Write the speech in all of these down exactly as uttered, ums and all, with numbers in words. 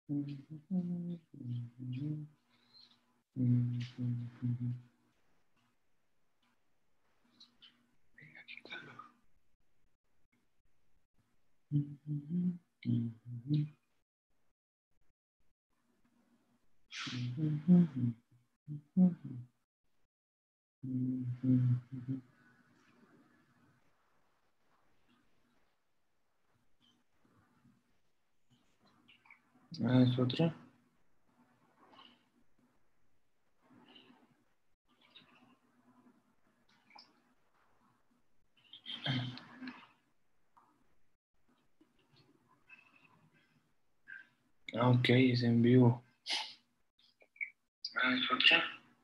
Ah, es otra. Ah, ok, es en vivo. Ah, es otra.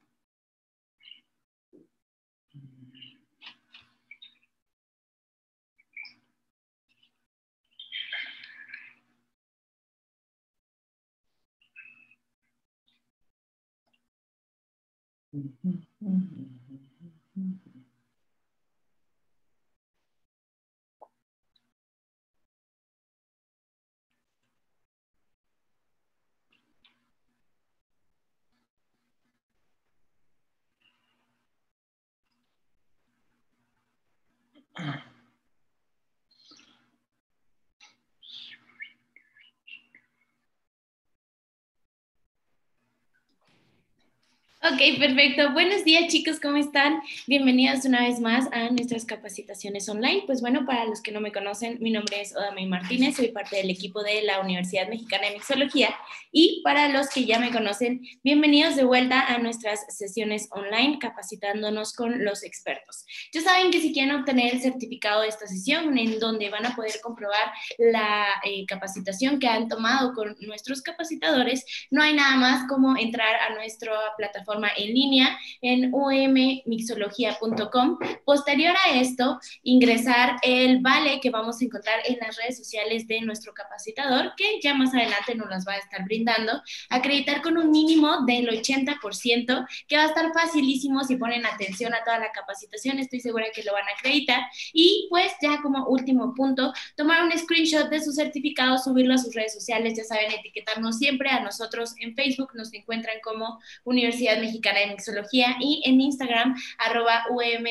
Ok, perfecto. Buenos días, chicos, ¿cómo están? Bienvenidos una vez más a nuestras capacitaciones online. Pues bueno, para los que no me conocen, mi nombre es Odamay Martínez, soy parte del equipo de la Universidad Mexicana de Mixología. Y para los que ya me conocen, bienvenidos de vuelta a nuestras sesiones online, capacitándonos con los expertos. Ya saben que si quieren obtener el certificado de esta sesión, en donde van a poder comprobar la eh, capacitación que han tomado con nuestros capacitadores, no hay nada más como entrar a nuestra plataforma en línea en u m mixología punto com. Posterior a esto, ingresar el vale que vamos a encontrar en las redes sociales de nuestro capacitador, que ya más adelante nos las va a estar brindando, acreditar con un mínimo del ochenta por ciento, que va a estar facilísimo si ponen atención a toda la capacitación, estoy segura que lo van a acreditar. Y pues ya como último punto, tomar un screenshot de su certificado, subirlo a sus redes sociales, ya saben, etiquetarnos siempre a nosotros en Facebook, nos encuentran como Universidad Mexicana de Mixología, y en Instagram, arroba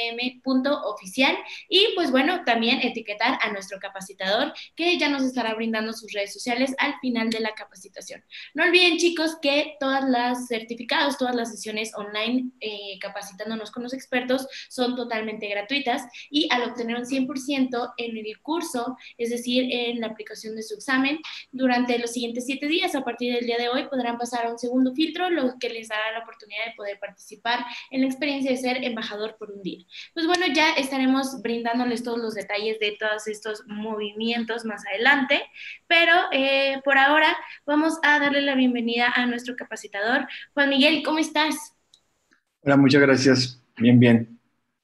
umm.oficial. Y pues bueno, también etiquetar a nuestro capacitador, que ya nos estará brindando sus redes sociales al final de la capacitación. No olviden, chicos, que todas las certificados, todas las sesiones online eh, capacitándonos con los expertos son totalmente gratuitas, y al obtener un cien por ciento en el curso, es decir, en la aplicación de su examen, durante los siguientes siete días, a partir del día de hoy, podrán pasar a un segundo filtro, lo que les dará la oportunidad de poder participar en la experiencia de ser embajador por un día. Pues bueno, ya estaremos brindándoles todos los detalles de todos estos movimientos más adelante, pero eh, por ahora vamos a darle la bienvenida a nuestro capacitador. Juan Miguel, ¿cómo estás? Hola, muchas gracias. Bien, bien.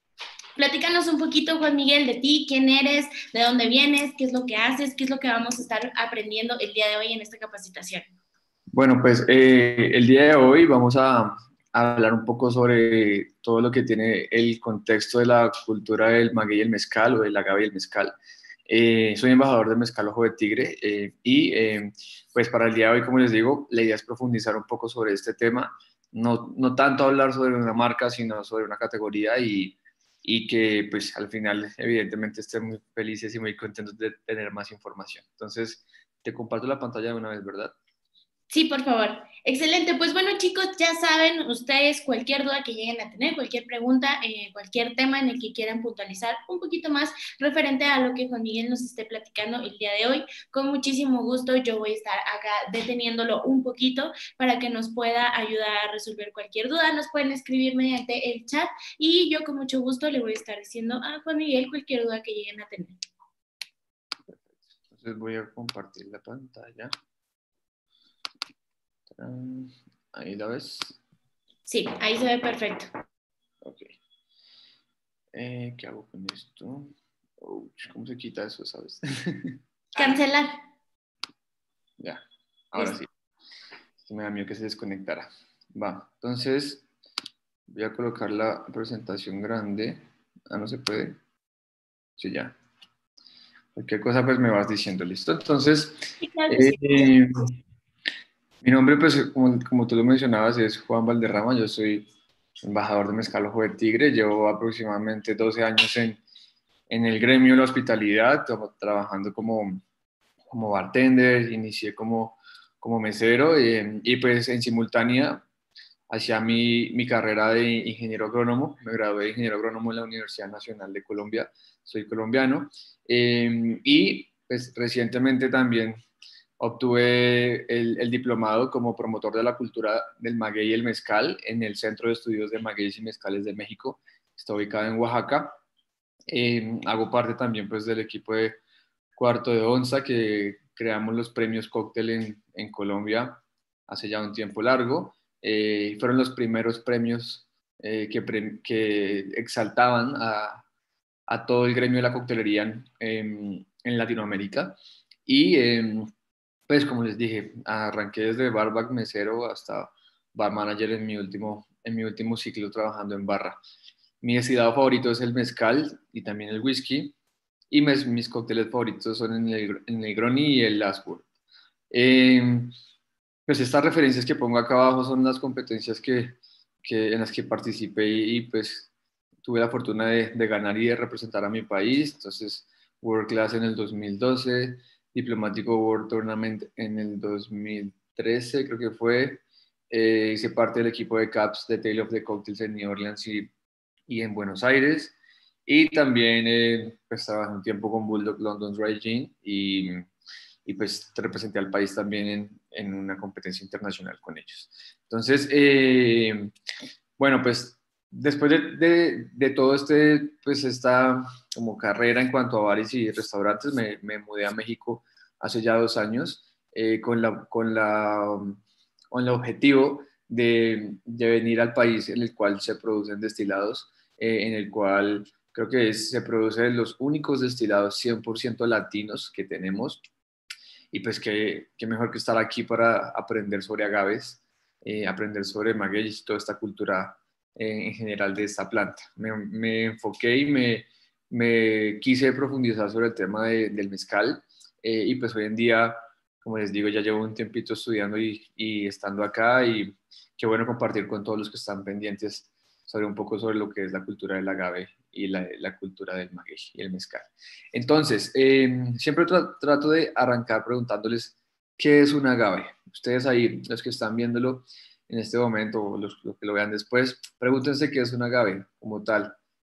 Platícanos un poquito, Juan Miguel, de ti, quién eres, de dónde vienes, qué es lo que haces, qué es lo que vamos a estar aprendiendo el día de hoy en esta capacitación. Bueno, pues eh, el día de hoy vamos a, a hablar un poco sobre todo lo que tiene el contexto de la cultura del maguey y el mezcal, o del agave y el mezcal. Eh, soy embajador del Mezcal Ojo de Tigre eh, y eh, pues para el día de hoy, como les digo, la idea es profundizar un poco sobre este tema, no, no tanto hablar sobre una marca, sino sobre una categoría, y, y que pues al final evidentemente estén muy felices y muy contentos de tener más información. Entonces, te comparto la pantalla de una vez, ¿verdad? Sí, por favor. Excelente. Pues bueno, chicos, ya saben ustedes, cualquier duda que lleguen a tener, cualquier pregunta, eh, cualquier tema en el que quieran puntualizar un poquito más referente a lo que Juan Miguel nos esté platicando el día de hoy, con muchísimo gusto yo voy a estar acá deteniéndolo un poquito para que nos pueda ayudar a resolver cualquier duda. Nos pueden escribir mediante el chat y yo con mucho gusto le voy a estar diciendo a Juan Miguel cualquier duda que lleguen a tener. Entonces voy a compartir la pantalla. Ahí la ves. Sí, ahí se ve perfecto. Ok. Eh, ¿qué hago con esto? Ouch, ¿cómo se quita eso, sabes? Cancelar. Ya, ahora Listo. sí. Esto me da miedo que se desconectara. Va, entonces voy a colocar la presentación grande. Ah, no se puede. Sí, ya. Cualquier cosa pues me vas diciendo, ¿listo? Entonces, Sí, claro que sí. eh, Mi nombre, pues, como, como tú lo mencionabas, es Juan Valderrama. Yo soy embajador de Mezcal Ojo de Tigre. Llevo aproximadamente doce años en, en el gremio de la hospitalidad, como- trabajando como, como bartender. Inicié como, como mesero, eh, y pues en simultánea hacía mi, mi carrera de ingeniero agrónomo. Me gradué de ingeniero agrónomo en la Universidad Nacional de Colombia. Soy colombiano. Eh, y pues recientemente también obtuve el, el diplomado como promotor de la cultura del maguey y el mezcal en el Centro de Estudios de Magueyes y Mezcales de México. Está ubicado en Oaxaca. Eh, hago parte también pues del equipo de Cuarto de Onza, que creamos los premios cóctel en, en Colombia hace ya un tiempo largo. Eh, fueron los primeros premios eh, que, pre que, exaltaban a, a, todo el gremio de la coctelería en, en, en Latinoamérica. Y eh, pues como les dije, arranqué desde barback mesero hasta bar manager en mi último, en mi último ciclo trabajando en barra. Mi destilado favorito es el mezcal y también el whisky. Y mes, mis cócteles favoritos son el, el Negroni y el Asburg. Eh, pues estas referencias que pongo acá abajo son las competencias que, que en las que participé y, y, pues tuve la fortuna de, de, ganar y de representar a mi país. Entonces, World Class en el dos mil doce, Diplomático World Tournament en el dos mil trece, creo que fue. Eh, hice parte del equipo de Caps de Tale of the Cocktails en New Orleans y, y en Buenos Aires. Y también eh, pues, trabajé un tiempo con Bulldog London Dry Gin y, y pues representé al país también en, en una competencia internacional con ellos. Entonces, eh, bueno, pues después de, de, de, todo este, pues esta como carrera en cuanto a bares y restaurantes, me, me mudé a México hace ya dos años eh, con, la, con, la, con el objetivo de, de venir al país en el cual se producen destilados, eh, en el cual creo que es, se producen los únicos destilados cien por ciento latinos que tenemos. Y pues qué, qué mejor que estar aquí para aprender sobre agaves, eh, aprender sobre maguey y toda esta cultura eh, en general de esta planta. Me, me enfoqué y me, me, quise profundizar sobre el tema de, del mezcal, eh, y pues hoy en día, como les digo, ya llevo un tiempito estudiando y, y estando acá, y qué bueno compartir con todos los que están pendientes sobre un poco sobre lo que es la cultura del agave y la, la cultura del maguey y el mezcal. Entonces, eh, siempre tra trato de arrancar preguntándoles qué es un agave. Ustedes ahí, los que están viéndolo en este momento o los, los que lo vean después, pregúntense qué es un agave como tal.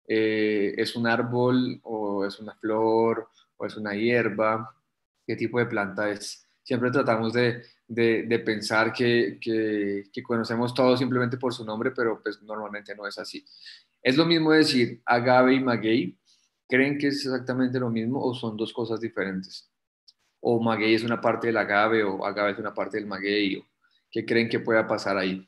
Eh, ¿Es un árbol o es una flor o es una hierba? ¿Qué tipo de planta es? Siempre tratamos de, de, de pensar que, que, que conocemos todo simplemente por su nombre, pero pues normalmente no es así. Es lo mismo decir agave y maguey. ¿Creen que es exactamente lo mismo o son dos cosas diferentes? ¿O maguey es una parte del agave o agave es una parte del maguey? ¿O qué creen que pueda pasar ahí?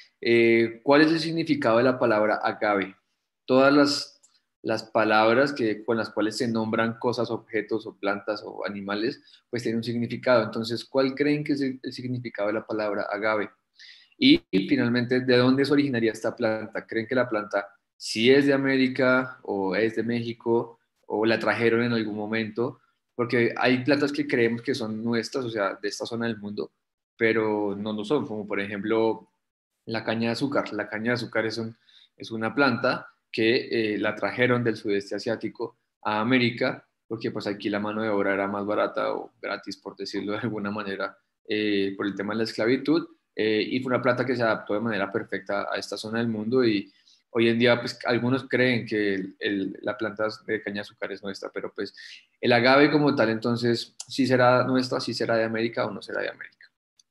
Eh, ¿cuál es el significado de la palabra agave? Todas las, las palabras que, con las cuales se nombran cosas, objetos o plantas o animales, pues tienen un significado. Entonces, ¿cuál creen que es el, el significado de la palabra agave? Y, y finalmente, ¿de dónde se originaría esta planta? ¿Creen que la planta sí es de América o es de México o la trajeron en algún momento? Porque hay plantas que creemos que son nuestras, o sea, de esta zona del mundo, pero no lo son, como por ejemplo la caña de azúcar. La caña de azúcar es, un, es una planta que eh, la trajeron del sudeste asiático a América, porque pues aquí la mano de obra era más barata o gratis, por decirlo de alguna manera, eh, por el tema de la esclavitud, eh, y fue una planta que se adaptó de manera perfecta a esta zona del mundo. Y hoy en día pues algunos creen que el, el, la planta de caña de azúcar es nuestra, pero pues el agave como tal entonces sí será nuestra, sí será de América o no será de América.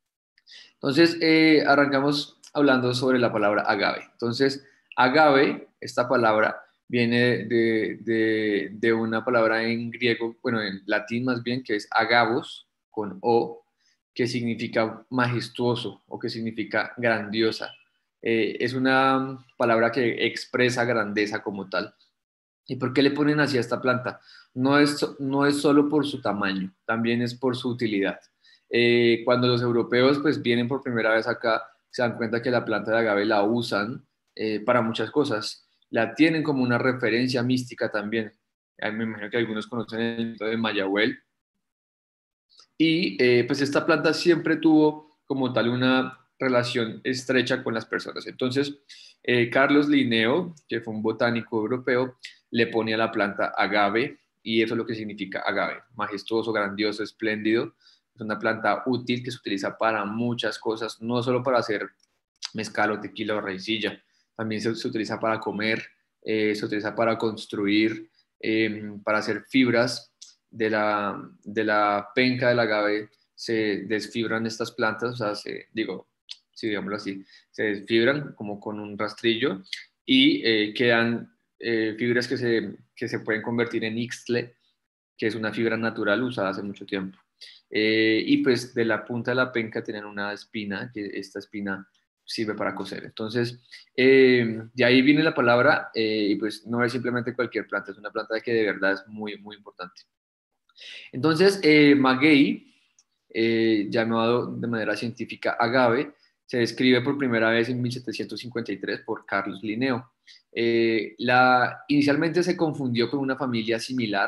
Entonces, eh, arrancamos hablando sobre la palabra agave. Entonces, agave, esta palabra viene de, de, de, una palabra en griego, bueno, en latín más bien, que es agavos, con O, que significa majestuoso o que significa grandiosa. Eh, es una palabra que expresa grandeza como tal. ¿Y por qué le ponen así a esta planta? No es, no es solo por su tamaño, también es por su utilidad. Eh, cuando los europeos pues vienen por primera vez acá, se dan cuenta que la planta de agave la usan eh, para muchas cosas. La tienen como una referencia mística también. Eh, me imagino que algunos conocen el mito de Mayagüel. Y eh, pues esta planta siempre tuvo como tal una relación estrecha con las personas. Entonces, eh, Carlos Linneo, que fue un botánico europeo, le pone a la planta agave, y eso es lo que significa agave: majestuoso, grandioso, espléndido. Es una planta útil que se utiliza para muchas cosas, no solo para hacer mezcal o tequila o raicilla, también se, se utiliza para comer, eh, se utiliza para construir, eh, para hacer fibras de la, de la penca del agave. Se desfibran estas plantas, o sea, se, digo, si digámoslo así, se desfibran como con un rastrillo, y eh, quedan eh, fibras que se, que se pueden convertir en ixtle, que es una fibra natural usada hace mucho tiempo. Eh, y pues de la punta de la penca tienen una espina, que esta espina sirve para coser. Entonces, eh, de ahí viene la palabra, eh, y pues no es simplemente cualquier planta, es una planta que de verdad es muy, muy importante. Entonces, eh, maguey, eh, llamado de manera científica agave, se describe por primera vez en mil setecientos cincuenta y tres por Carlos Linneo. Eh, la, inicialmente se confundió con una familia similar.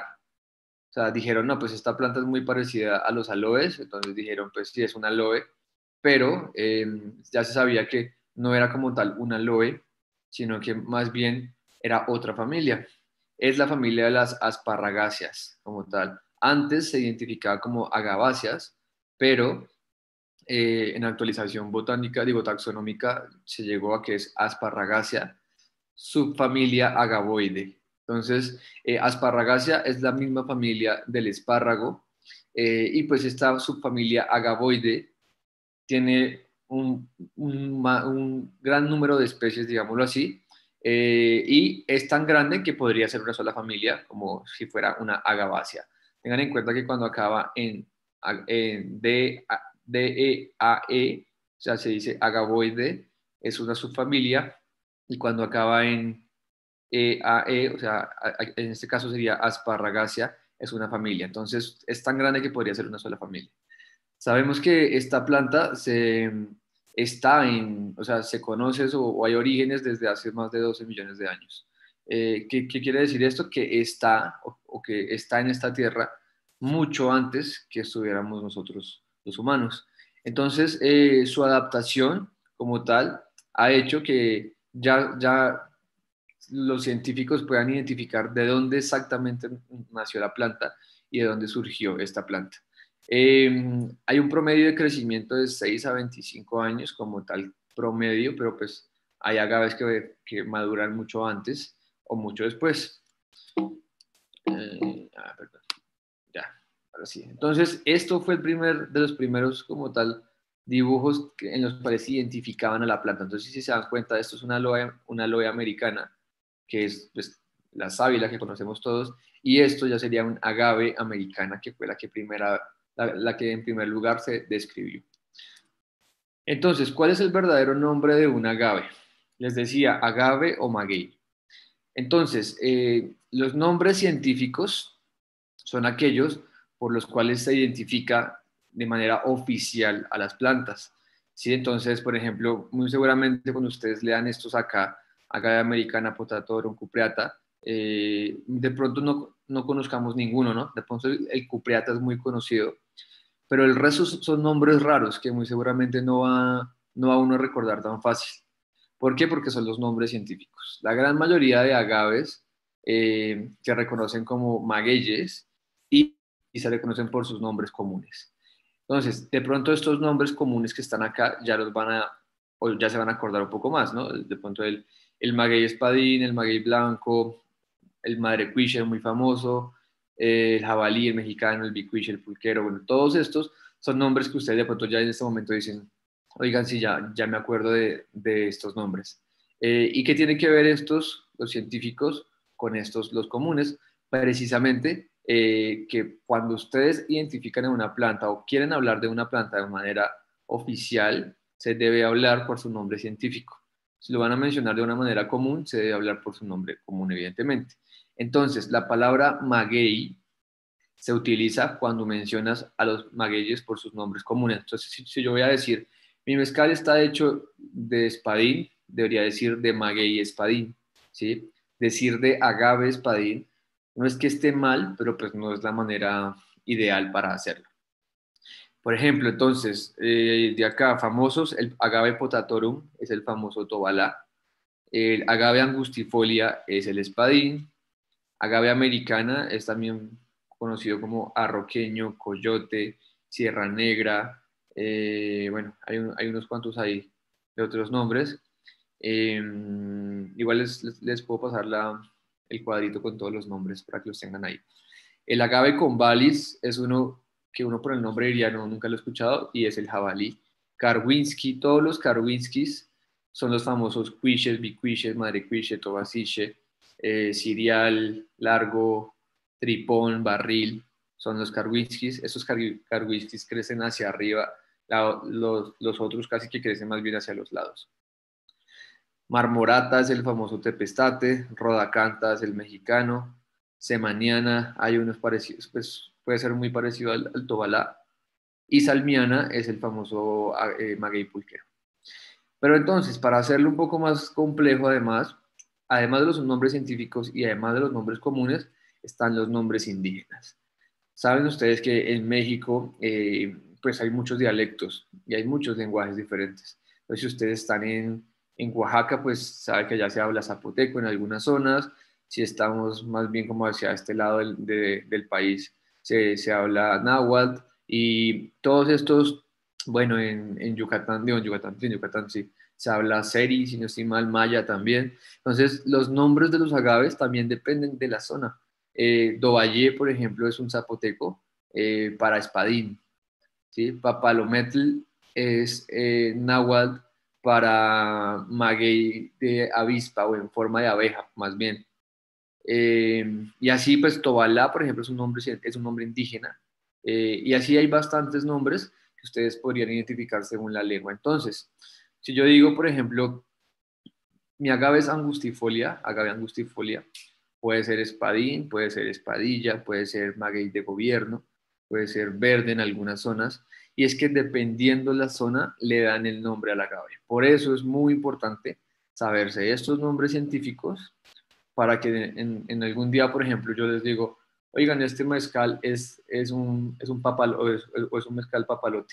O sea, dijeron, no, pues esta planta es muy parecida a los aloes, entonces dijeron, pues sí, es un aloe, pero eh, ya se sabía que no era como tal un aloe, sino que más bien era otra familia. Es la familia de las asparragáceas, como tal. Antes se identificaba como agaváceas, pero eh, en actualización botánica, digo taxonómica, se llegó a que es Asparragácea, subfamilia agavoide. Entonces, eh, Asparragácea es la misma familia del espárrago, eh, y pues esta subfamilia agavoide tiene un, un, un gran número de especies, digámoslo así, eh, y es tan grande que podría ser una sola familia, como si fuera una agavácea. Tengan en cuenta que cuando acaba en, en D, D, E, A, E, o sea, se dice agavoide, es una subfamilia, y cuando acaba en E, A, E, o sea, en este caso sería Asparragácea, es una familia. Entonces, es tan grande que podría ser una sola familia. Sabemos que esta planta se, está en, o sea, se conoce o, o hay orígenes desde hace más de doce millones de años. Eh, ¿qué, qué quiere decir esto? Que está o, o que está en esta tierra mucho antes que estuviéramos nosotros los humanos. Entonces, eh, su adaptación como tal ha hecho que ya, ya los científicos puedan identificar de dónde exactamente nació la planta y de dónde surgió esta planta. Eh, hay un promedio de crecimiento de seis a veinticinco años como tal promedio, pero pues hay agaves que, que maduran mucho antes o mucho después. Eh, ah, perdón, ya, ahora sí. Entonces, esto fue el primer de los primeros como tal dibujos que, en los cuales identificaban a la planta. Entonces, si se dan cuenta, esto es una aloe, una aloe americana, que es pues, la sábila que conocemos todos, y esto ya sería un agave americana, que fue la que, primera, la, la que en primer lugar se describió. Entonces, ¿cuál es el verdadero nombre de un agave? Les decía, agave o maguey. Entonces, eh, los nombres científicos son aquellos por los cuales se identifica de manera oficial a las plantas. ¿Sí? Entonces, por ejemplo, muy seguramente cuando ustedes lean estos acá, agave americana, potato cupreata, eh, de pronto no, no conozcamos ninguno, ¿no? De pronto el, el cupreata es muy conocido, pero el resto son nombres raros que muy seguramente no va, no va uno a recordar tan fácil. ¿Por qué? Porque son los nombres científicos. La gran mayoría de agaves eh, se reconocen como magueyes, y, y se reconocen por sus nombres comunes. Entonces, de pronto estos nombres comunes que están acá ya los van a, o ya se van a acordar un poco más, ¿no? De pronto el, el maguey espadín, el maguey blanco, el madrecuich muy famoso, eh, el jabalí, el mexicano, el bicuich, el pulquero, bueno, todos estos son nombres que ustedes de pronto ya en este momento dicen, oigan, sí, ya, ya me acuerdo de, de estos nombres. Eh, ¿Y qué tienen que ver estos, los científicos, con estos, los comunes? Precisamente eh, que cuando ustedes identifican en una planta o quieren hablar de una planta de manera oficial, se debe hablar por su nombre científico. Si lo van a mencionar de una manera común, se debe hablar por su nombre común, evidentemente. Entonces, la palabra maguey se utiliza cuando mencionas a los magueyes por sus nombres comunes. Entonces, si, si yo voy a decir, mi mezcal está hecho de espadín, debería decir de maguey espadín, ¿sí? Decir de agave espadín, no es que esté mal, pero pues no es la manera ideal para hacerlo. Por ejemplo, entonces, eh, de acá, famosos, el agave potatorum es el famoso tobalá, el agave angustifolia es el espadín, agave americana es también conocido como arroqueño, coyote, sierra negra, eh, bueno, hay, un- hay unos cuantos ahí de otros nombres. Eh, igual les, les- les puedo pasar la- el cuadrito con todos los nombres para que los tengan ahí. El agave convalis es uno que uno por el nombre diría no, nunca lo he escuchado, y es el jabalí. Karwinski, todos los Karwinskis son los famosos cuiches, bicuiches, madrecuiche, tobasiche, eh, cirial, largo, tripón, barril, son los Karwinskis. Esos Karwinskis crecen hacia arriba, la- los, los otros casi que crecen más bien hacia los lados. Marmorata es el famoso tepestate, Rodacanta es el mexicano, Semaniana, hay unos parecidos, pues puede ser muy parecido al, al Tobalá, y Salmiana es el famoso eh, maguey pulquero. Pero entonces, para hacerlo un poco más complejo, además, además de los nombres científicos y además de los nombres comunes, están los nombres indígenas. Saben ustedes que en México, eh, pues hay muchos dialectos y hay muchos lenguajes diferentes. Entonces, si ustedes están en, en Oaxaca, pues sabe que ya se habla zapoteco en algunas zonas. Si estamos más bien como hacia este lado del, de- del país, se, se habla náhuatl y todos estos, bueno, en, en Yucatán, digo, en Yucatán, sí, en Yucatán sí, se habla seri, si no estoy mal, maya también. Entonces, los nombres de los agaves también dependen de la zona. Eh, Dovallé, por ejemplo, es un zapoteco eh, para espadín, ¿sí? Papalometl es eh, náhuatl para maguey de avispa o en forma de abeja, más bien. Eh, y así, pues, Tobalá, por ejemplo, es un nombre, es un nombre indígena. Eh, y así hay bastantes nombres que ustedes podrían identificar según la lengua. Entonces, si yo digo, por ejemplo, mi agave es angustifolia, agave angustifolia, puede ser espadín, puede ser espadilla, puede ser maguey de gobierno, puede ser verde en algunas zonas, y es que dependiendo la zona le dan el nombre al agave. Por eso es muy importante saberse estos nombres científicos para que en, en algún día, por ejemplo, yo les digo, oigan, este mezcal es, es un, es un papal, o es, o es un mezcal papalote.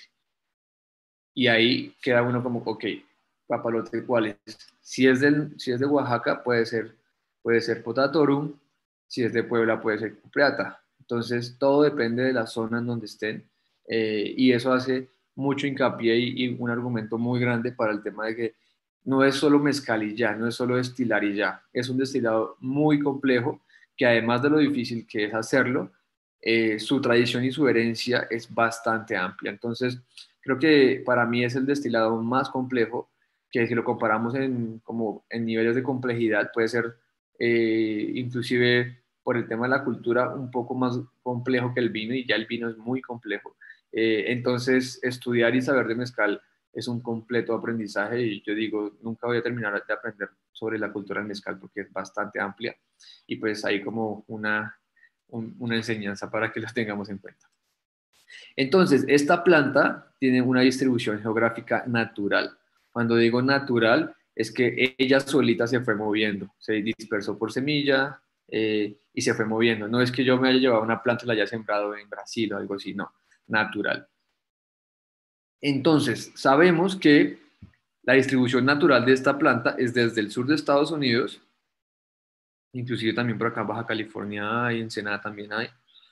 Y ahí queda uno como, ok, papalote, ¿cuál es? Si es, del, si es de Oaxaca, puede ser, puede ser potatorum, si es de Puebla, puede ser cupreata. Entonces, todo depende de la zona en donde estén, eh, y eso hace mucho hincapié y, y un argumento muy grande para el tema de que no es solo mezcal y ya, no es solo destilar y ya, es un destilado muy complejo que además de lo difícil que es hacerlo, eh, su tradición y su herencia es bastante amplia. Entonces, creo que para mí es el destilado más complejo, que si lo comparamos en, como en niveles de complejidad, puede ser eh, inclusive por el tema de la cultura un poco más complejo que el vino, y ya el vino es muy complejo. Eh, entonces, estudiar y saber de mezcal es un completo aprendizaje, y yo digo, nunca voy a terminar de aprender sobre la cultura del mezcal porque es bastante amplia, y pues hay como una, un, una enseñanza para que lo tengamos en cuenta. Entonces, esta planta tiene una distribución geográfica natural. Cuando digo natural, es que ella solita se fue moviendo, se dispersó por semilla eh, y se fue moviendo. No es que yo me haya llevado una planta y la haya sembrado en Brasil o algo así, no, natural. Entonces, sabemos que la distribución natural de esta planta es desde el sur de Estados Unidos, inclusive también por acá en Baja California hay, Ensenada también hay,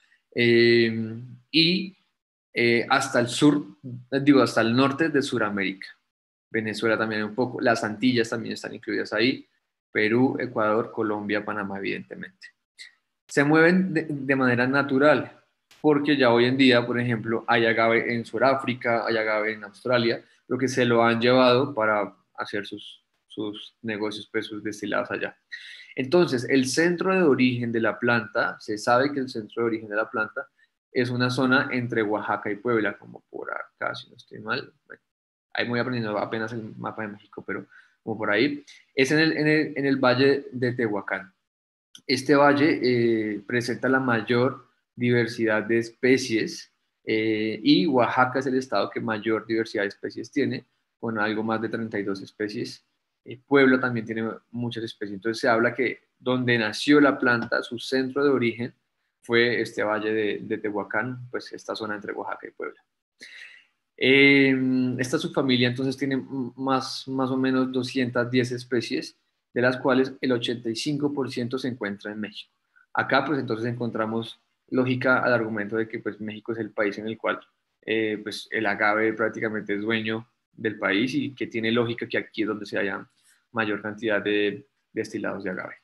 eh, y eh, hasta el sur, digo, hasta el norte de Sudamérica. Venezuela también un poco, las Antillas también están incluidas ahí, Perú, Ecuador, Colombia, Panamá, evidentemente. Se mueven de, de manera natural, porque ya hoy en día, por ejemplo, hay agave en Sudáfrica, hay agave en Australia, lo que se lo han llevado para hacer sus, sus negocios, pues sus destilados allá. Entonces, el centro de origen de la planta, se sabe que el centro de origen de la planta es una zona entre Oaxaca y Puebla, como por acá, si no estoy mal. Bueno, ahí voy aprendiendo apenas el mapa de México, pero como por ahí. Es en el, en el, en el valle de Tehuacán. Este valle eh, presenta la mayor diversidad de especies, eh, y Oaxaca es el estado que mayor diversidad de especies tiene, con algo más de treinta y dos especies. Eh, Puebla también tiene muchas especies. Entonces se habla que donde nació la planta, su centro de origen, fue este valle de, de Tehuacán, pues esta zona entre Oaxaca y Puebla. Eh, esta subfamilia entonces tiene más, más o menos doscientas diez especies, de las cuales el ochenta y cinco por ciento se encuentra en México. Acá pues entonces encontramos lógica al argumento de que pues México es el país en el cual eh, pues el agave prácticamente es dueño del país y que tiene lógica que aquí es donde se haya mayor cantidad de destilados de agave.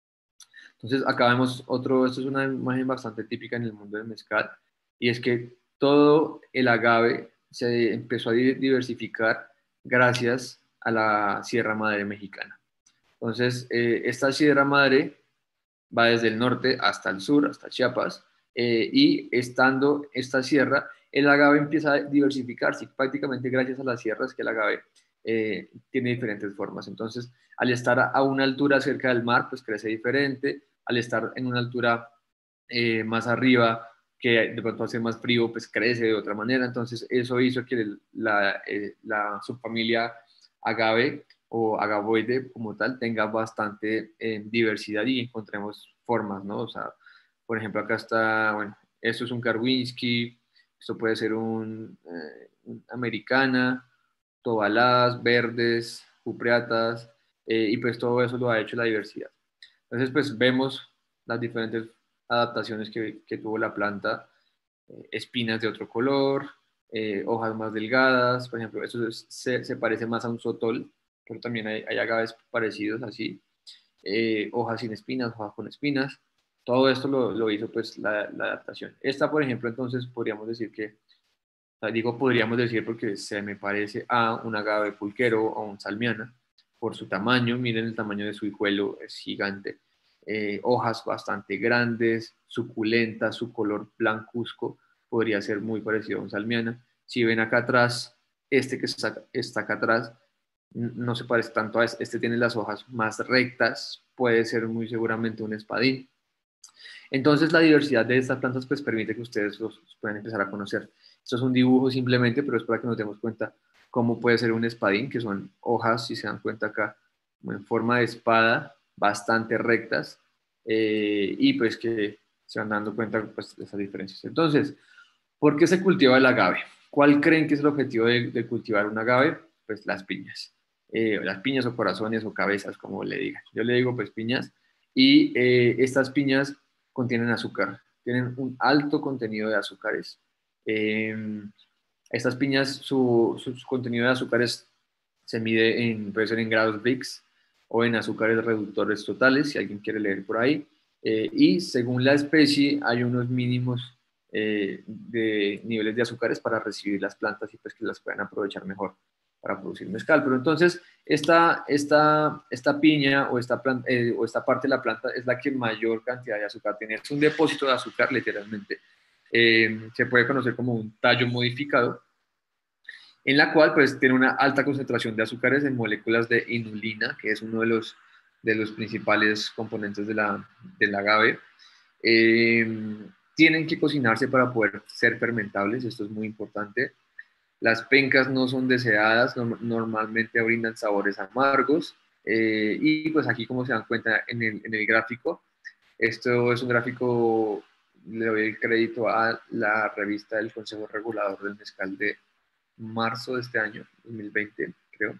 Entonces acá vemos otro, esto es una imagen bastante típica en el mundo del mezcal, y es que todo el agave se empezó a diversificar gracias a la Sierra Madre mexicana. Entonces, eh, esta Sierra Madre va desde el norte hasta el sur, hasta Chiapas, eh, y estando esta sierra, el agave empieza a diversificarse, prácticamente gracias a las sierras que el agave eh, tiene diferentes formas. Entonces, al estar a una altura cerca del mar, pues crece diferente, al estar en una altura eh, más arriba, que de pronto hace más frío, pues crece de otra manera. Entonces, eso hizo que la, eh, la subfamilia agave o agavoide como tal tenga bastante eh, diversidad y encontremos formas, ¿no? O sea, por ejemplo, acá está, bueno, esto es un Karwinski, esto puede ser un, eh, un Americana, tobaladas, verdes, cupreatas, eh, y pues todo eso lo ha hecho la diversidad. Entonces, pues vemos las diferentes adaptaciones que, que tuvo la planta, eh, espinas de otro color, eh, hojas más delgadas, por ejemplo, eso es, se, se, parece más a un sotol, pero también hay, hay agaves parecidos así, eh, hojas sin espinas, hojas con espinas, todo esto lo, lo hizo pues la, la, adaptación. Esta, por ejemplo, entonces podríamos decir que, o sea, digo podríamos decir porque se me parece a un agave pulquero o un salmiana, por su tamaño, miren el tamaño de su hijuelo, es gigante, eh, hojas bastante grandes, suculentas, su color blancuzco podría ser muy parecido a un salmiana. Si ven acá atrás, este que está, está acá atrás, no se parece tanto a este, este tiene las hojas más rectas, puede ser muy seguramente un espadín. Entonces la diversidad de estas plantas pues permite que ustedes los, los puedan empezar a conocer. Esto es un dibujo simplemente, pero es para que nos demos cuenta cómo puede ser un espadín, que son hojas, si se dan cuenta acá, en forma de espada, bastante rectas, eh, y pues que se van dando cuenta pues, de esas diferencias. Entonces, ¿por qué se cultiva el agave? ¿Cuál creen que es el objetivo de, de cultivar un agave? Pues las piñas. Eh, las piñas o corazones o cabezas, como le digan. Yo le digo pues piñas. Y eh, estas piñas contienen azúcar, tienen un alto contenido de azúcares. Eh, estas piñas, su, su, su, contenido de azúcares se mide en, puede ser en grados Brix o en azúcares reductores totales, si alguien quiere leer por ahí. Eh, y según la especie, hay unos mínimos eh, de niveles de azúcares para recibir las plantas y pues que las puedan aprovechar mejor para producir mezcal. Pero entonces, esta, esta, esta piña o esta, planta, eh, o esta parte de la planta es la que mayor cantidad de azúcar tiene. Es un depósito de azúcar, literalmente. Eh, se puede conocer como un tallo modificado, en la cual pues tiene una alta concentración de azúcares en moléculas de inulina, que es uno de los, de los principales componentes de la, del agave. Eh, tienen que cocinarse para poder ser fermentables, esto es muy importante. Las pencas no son deseadas, no, normalmente brindan sabores amargos, eh, y pues aquí como se dan cuenta en el, en el gráfico, esto es un gráfico, le doy el crédito a la revista del Consejo Regulador del Mezcal de marzo de este año, dos mil veinte, creo,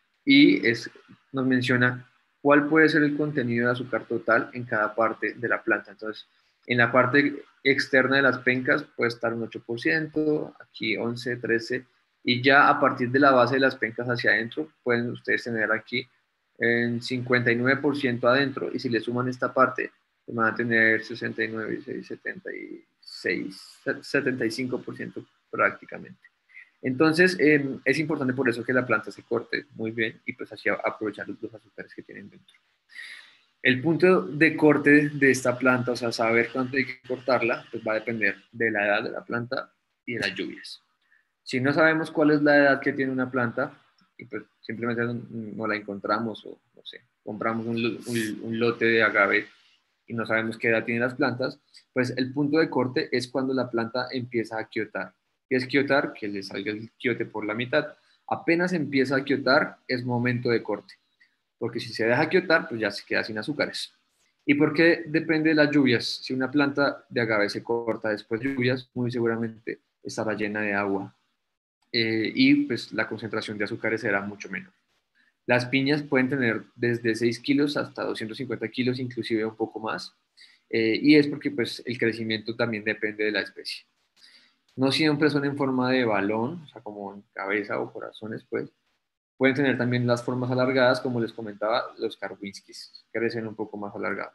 y es, nos menciona cuál puede ser el contenido de azúcar total en cada parte de la planta. Entonces, en la parte externa de las pencas puede estar un ocho por ciento, aquí once, trece, y ya a partir de la base de las pencas hacia adentro, pueden ustedes tener aquí en cincuenta y nueve por ciento adentro, y si le suman esta parte, van a tener sesenta y nueve, setenta y seis, setenta y cinco por ciento prácticamente. Entonces, eh, es importante por eso que la planta se corte muy bien y pues así aprovechar los azúcares que tienen dentro. El punto de corte de esta planta, o sea, saber cuánto hay que cortarla, pues va a depender de la edad de la planta y de las lluvias. Si no sabemos cuál es la edad que tiene una planta y pues simplemente no, no la encontramos o no sé, compramos un, un, un lote de agave y no sabemos qué edad tienen las plantas, pues el punto de corte es cuando la planta empieza a quiotar. ¿Qué es quiotar? Que le salga el quiote por la mitad. Apenas empieza a quiotar, es momento de corte, porque si se deja quiotar, pues ya se queda sin azúcares. ¿Y por qué depende de las lluvias? Si una planta de agave se corta después de lluvias, muy seguramente estará llena de agua. eh, y pues la concentración de azúcares será mucho menor. Las piñas pueden tener desde seis kilos hasta doscientos cincuenta kilos, inclusive un poco más, eh, y es porque pues, el crecimiento también depende de la especie. No siempre son en forma de balón, o sea, como en cabeza o corazones, pues. Pueden tener también las formas alargadas, como les comentaba, los karwinskis, crecen un poco más alargados.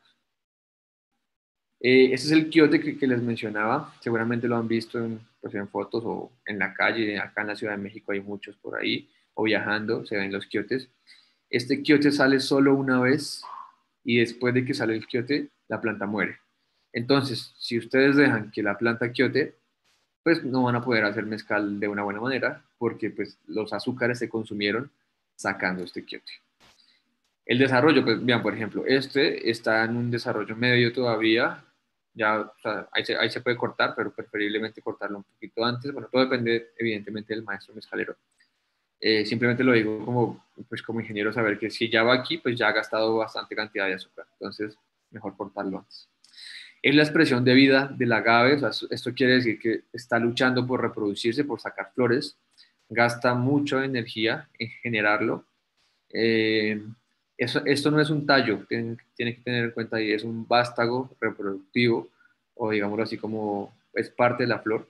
Eh, este es el quiote que, que les mencionaba, seguramente lo han visto en, pues, en fotos o en la calle, acá en la Ciudad de México hay muchos por ahí, o viajando, se ven los quiotes. Este quiote sale solo una vez y después de que sale el quiote, la planta muere. Entonces, si ustedes dejan que la planta quiote, pues no van a poder hacer mezcal de una buena manera porque pues los azúcares se consumieron sacando este quiote. El desarrollo, pues vean, por ejemplo, este está en un desarrollo medio todavía, ya, o sea, ahí, se, ahí se puede cortar, pero preferiblemente cortarlo un poquito antes. Bueno, todo depende evidentemente del maestro mezcalero. Eh, simplemente lo digo como, pues, como ingeniero, saber que si ya va aquí, pues ya ha gastado bastante cantidad de azúcar, entonces mejor cortarlo antes. Es la expresión de vida del agave, o sea, esto quiere decir que está luchando por reproducirse, por sacar flores, gasta mucha energía en generarlo. Eh, eso, esto no es un tallo, tienen, tienen que tener en cuenta ahí, es un vástago reproductivo, o digámoslo así como es parte de la flor.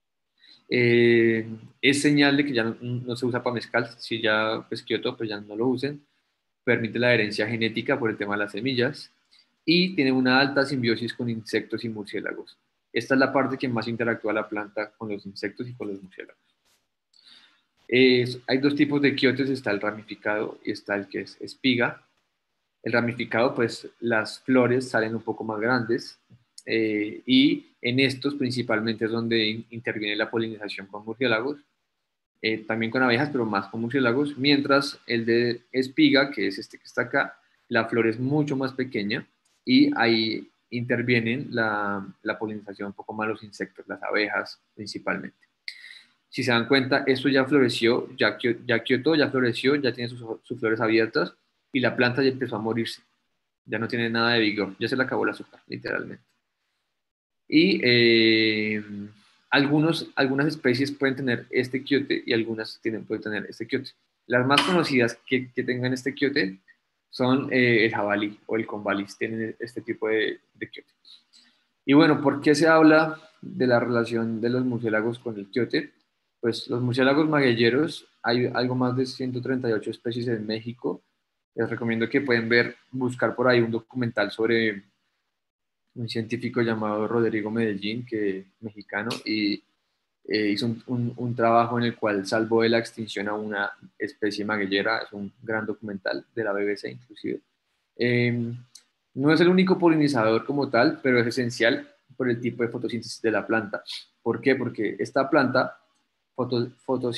Eh, es señal de que ya no, no se usa para mezcal, si ya pues Kioto, pues ya no lo usen. Permite la herencia genética por el tema de las semillas y tiene una alta simbiosis con insectos y murciélagos. Esta es la parte que más interactúa la planta con los insectos y con los murciélagos. Es, hay dos tipos de quiotes, está el ramificado y está el que es espiga. El ramificado, pues las flores salen un poco más grandes eh, y en estos principalmente es donde in interviene la polinización con murciélagos, eh, también con abejas, pero más con murciélagos, mientras el de espiga, que es este que está acá, la flor es mucho más pequeña y ahí intervienen la, la polinización un poco más los insectos, las abejas principalmente. Si se dan cuenta, esto ya floreció, ya, ya Kioto ya floreció, ya tiene sus, sus flores abiertas y la planta ya empezó a morirse, ya no tiene nada de vigor, ya se le acabó el azúcar, literalmente. Y eh, algunos, algunas especies pueden tener este quiote y algunas tienen, pueden tener este quiote. Las más conocidas que, que tengan este quiote son eh, el jabalí o el convalis, tienen este tipo de, de quiote. Y bueno, ¿por qué se habla de la relación de los murciélagos con el quiote? Pues los murciélagos maguilleros, hay algo más de ciento treinta y ocho especies en México. Les recomiendo que pueden ver, buscar por ahí un documental sobre un científico llamado Rodrigo Medellín, que es mexicano, y eh, hizo un, un, un, trabajo en el cual salvó de la extinción a una especie maguillera. Es un gran documental de la B B C inclusive. Eh, no es el único polinizador como tal, pero es esencial por el tipo de fotosíntesis de la planta. ¿Por qué? Porque esta planta foto,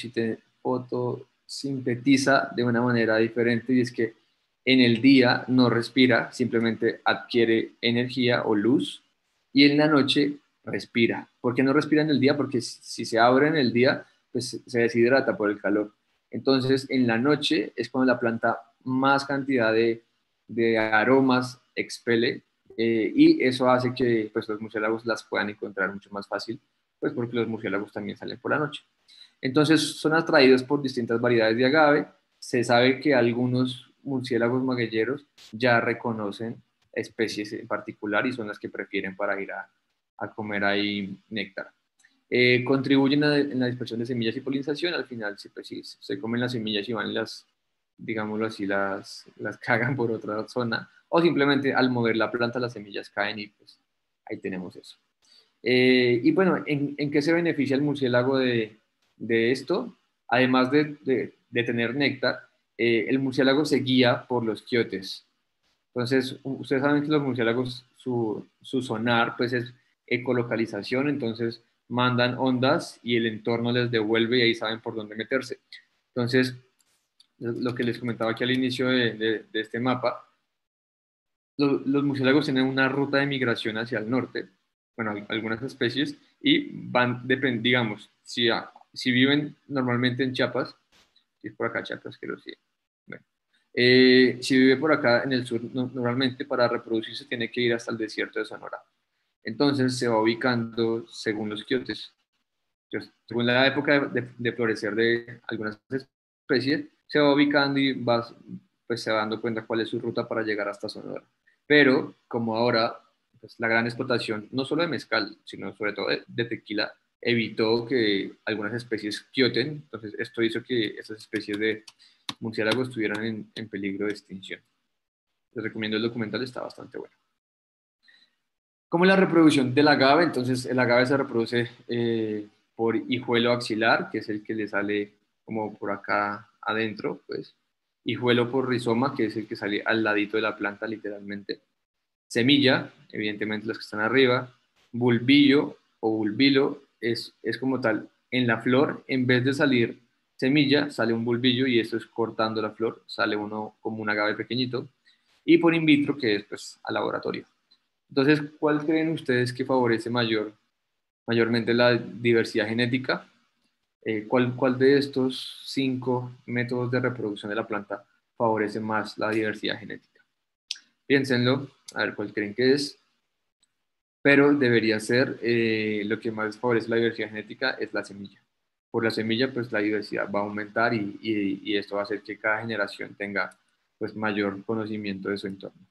fotosintetiza de una manera diferente y es que en el día no respira, simplemente adquiere energía o luz y en la noche respira. ¿Por qué no respira en el día? Porque si se abre en el día, pues se deshidrata por el calor. Entonces, en la noche es cuando la planta más cantidad de, de aromas expele eh, y eso hace que pues, los murciélagos las puedan encontrar mucho más fácil, pues porque los murciélagos también salen por la noche. Entonces, son atraídos por distintas variedades de agave. Se sabe que algunos murciélagos maguilleros ya reconocen especies en particular y son las que prefieren para ir a, a comer ahí néctar. Eh, contribuyen a, en la dispersión de semillas y polinización. Al final, sí, pues, sí, se comen las semillas y van las, digámoslo así, las, las cagan por otra zona. O simplemente al mover la planta las semillas caen y pues ahí tenemos eso. Eh, y bueno, ¿en, ¿en qué se beneficia el murciélago de, de esto? Además de, de, de tener néctar, eh, el murciélago se guía por los quiotes. Entonces, ustedes saben que los murciélagos, su, su sonar, pues es ecolocalización, entonces mandan ondas y el entorno les devuelve y ahí saben por dónde meterse. Entonces, lo que les comentaba aquí al inicio de, de, de este mapa, los, los murciélagos tienen una ruta de migración hacia el norte, bueno, algunas especies, y van, depend, digamos, si, si viven normalmente en Chiapas, si es por acá Chiapas, quiero decir, bueno, eh, si vive por acá en el sur, no, normalmente para reproducirse tiene que ir hasta el desierto de Sonora. Entonces se va ubicando según los quiotes. Entonces, según la época de, de, de florecer de algunas especies, se va ubicando y va, pues, se va dando cuenta cuál es su ruta para llegar hasta Sonora. Pero como ahora pues, la gran explotación, no solo de mezcal, sino sobre todo de, de tequila, evitó que algunas especies quioten, entonces esto hizo que esas especies de murciélagos estuvieran en, en peligro de extinción. Les recomiendo el documental, está bastante bueno. ¿Cómo es la reproducción del agave? Entonces, el agave se reproduce eh, por hijuelo axilar, que es el que le sale como por acá adentro, pues. Hijuelo por rizoma, que es el que sale al ladito de la planta, literalmente. Semilla, evidentemente las que están arriba. Bulbillo o bulbilo es, es como tal, en la flor, en vez de salir semilla, sale un bulbillo y esto es cortando la flor, sale uno como un agave pequeñito. Y por in vitro, que es pues al laboratorio. Entonces, ¿cuál creen ustedes que favorece mayor, mayormente la diversidad genética? Eh, ¿cuál, ¿Cuál de estos cinco métodos de reproducción de la planta favorece más la diversidad genética? Piénsenlo, a ver cuál creen que es, pero debería ser eh, lo que más favorece la diversidad genética es la semilla. Por la semilla, pues la diversidad va a aumentar y, y, y esto va a hacer que cada generación tenga pues mayor conocimiento de su entorno.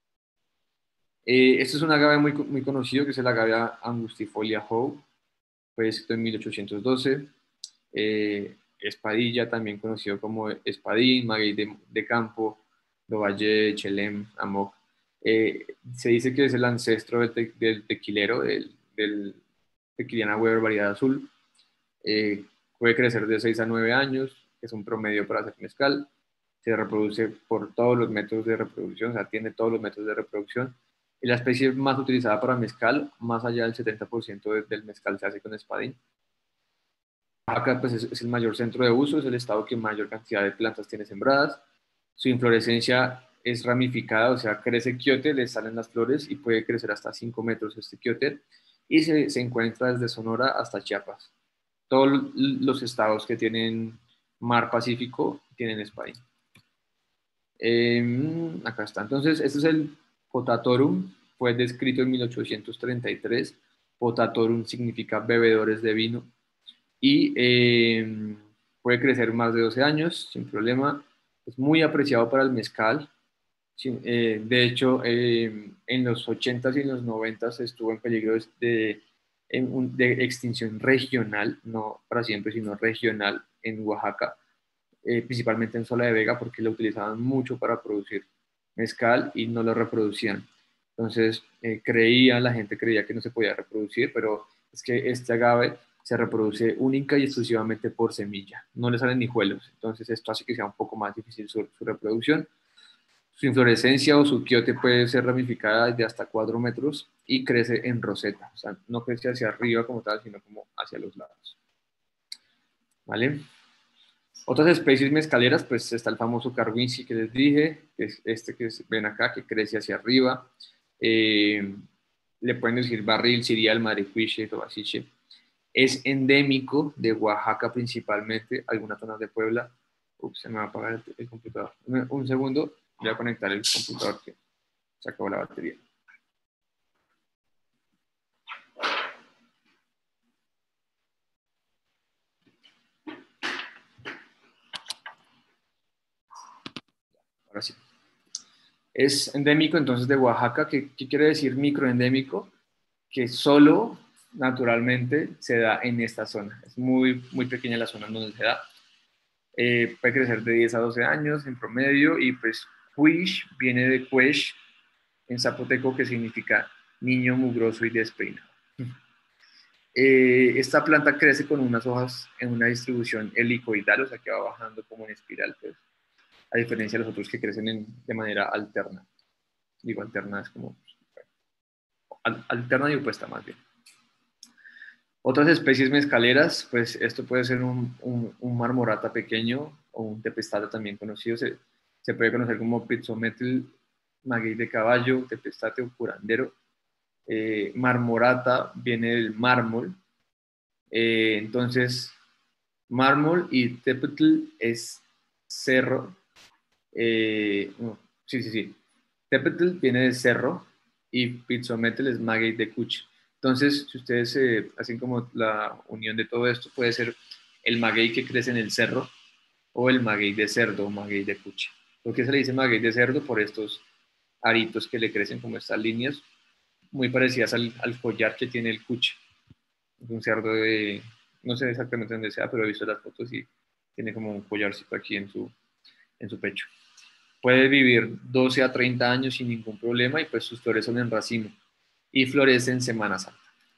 Eh, este es un agave muy, muy conocido, que es el agave angustifolia Howe, fue escrito en mil ochocientos doce. Eh, Espadilla, también conocido como espadín, maguey de, de campo, Lovalle, Chelem, Amok. Eh, se dice que es el ancestro del, te, del tequilero, del, del tequiliana Weber variedad azul. Eh, puede crecer de seis a nueve años, que es un promedio para hacer mezcal. Se reproduce por todos los métodos de reproducción, o sea, tiene todos los métodos de reproducción. Y la especie más utilizada para mezcal, más allá del setenta por ciento del mezcal se hace con espadín. Acá pues, es, es el mayor centro de uso, es el estado que mayor cantidad de plantas tiene sembradas. Su inflorescencia es ramificada, o sea, crece quiote, le salen las flores y puede crecer hasta cinco metros este quiote. Y se, se encuentra desde Sonora hasta Chiapas. Todos los estados que tienen mar Pacífico tienen espadín. Eh, acá está. Entonces, este es el Potatorum, fue descrito en mil ochocientos treinta y tres. Potatorum significa bebedores de vino y eh, puede crecer más de doce años sin problema. Es muy apreciado para el mezcal. Sí, eh, de hecho, eh, en los ochentas y en los noventas estuvo en peligro de, en un, de extinción regional, no para siempre, sino regional en Oaxaca, eh, principalmente en Sola de Vega, porque lo utilizaban mucho para producir mezcal y no lo reproducían. Entonces, eh, creía, la gente creía que no se podía reproducir, pero es que este agave se reproduce única y exclusivamente por semilla, no le salen ni hijuelos, entonces esto hace que sea un poco más difícil su, su reproducción. Su inflorescencia o su quiote puede ser ramificada de hasta cuatro metros y crece en roseta, o sea, no crece hacia arriba como tal, sino como hacia los lados. ¿Vale? Otras especies mezcaleras, pues está el famoso carwinsi que les dije, que es este que ven acá, que crece hacia arriba. Eh, le pueden decir barril, cirial, maricuiche, tobaciche. Es endémico de Oaxaca principalmente, algunas zonas de Puebla. Ups, se me va a apagar el, el computador. Un, un segundo, voy a conectar el computador que se acabó la batería. Ahora sí. Es endémico entonces de Oaxaca. ¿Qué, qué quiere decir microendémico? Que solo naturalmente se da en esta zona. Es muy, muy pequeña la zona donde se da. Eh, puede crecer de diez a doce años en promedio y pues Cuish viene de Cuesh en zapoteco que significa niño mugroso y despeinado. Eh, esta planta crece con unas hojas en una distribución helicoidal, o sea que va bajando como en espiral, pues, a diferencia de los otros que crecen en, de manera alterna. Digo, alterna es como al, alterna y opuesta más bien. Otras especies mezcaleras, pues esto puede ser un, un, un marmorata pequeño o un tepestate también conocido, se, se puede conocer como pizzometl, maguey de caballo, tepestate o curandero. Eh, marmorata viene del mármol, eh, entonces mármol y tepetl es cerro, eh, no, sí, sí, sí, tepetl viene de cerro y pizzometl es maguey de cuch. Entonces, si ustedes eh, hacen como la unión de todo esto, puede ser el maguey que crece en el cerro o el maguey de cerdo o maguey de pucha. ¿Por qué se le dice maguey de cerdo? Por estos aritos que le crecen como estas líneas muy parecidas al, al collar que tiene el cuche. Es un cerdo de, no sé exactamente dónde sea, pero he visto las fotos y tiene como un collarcito aquí en su, en su pecho. Puede vivir doce a treinta años sin ningún problema y pues sus flores son en racimo y florece en Semana Santa.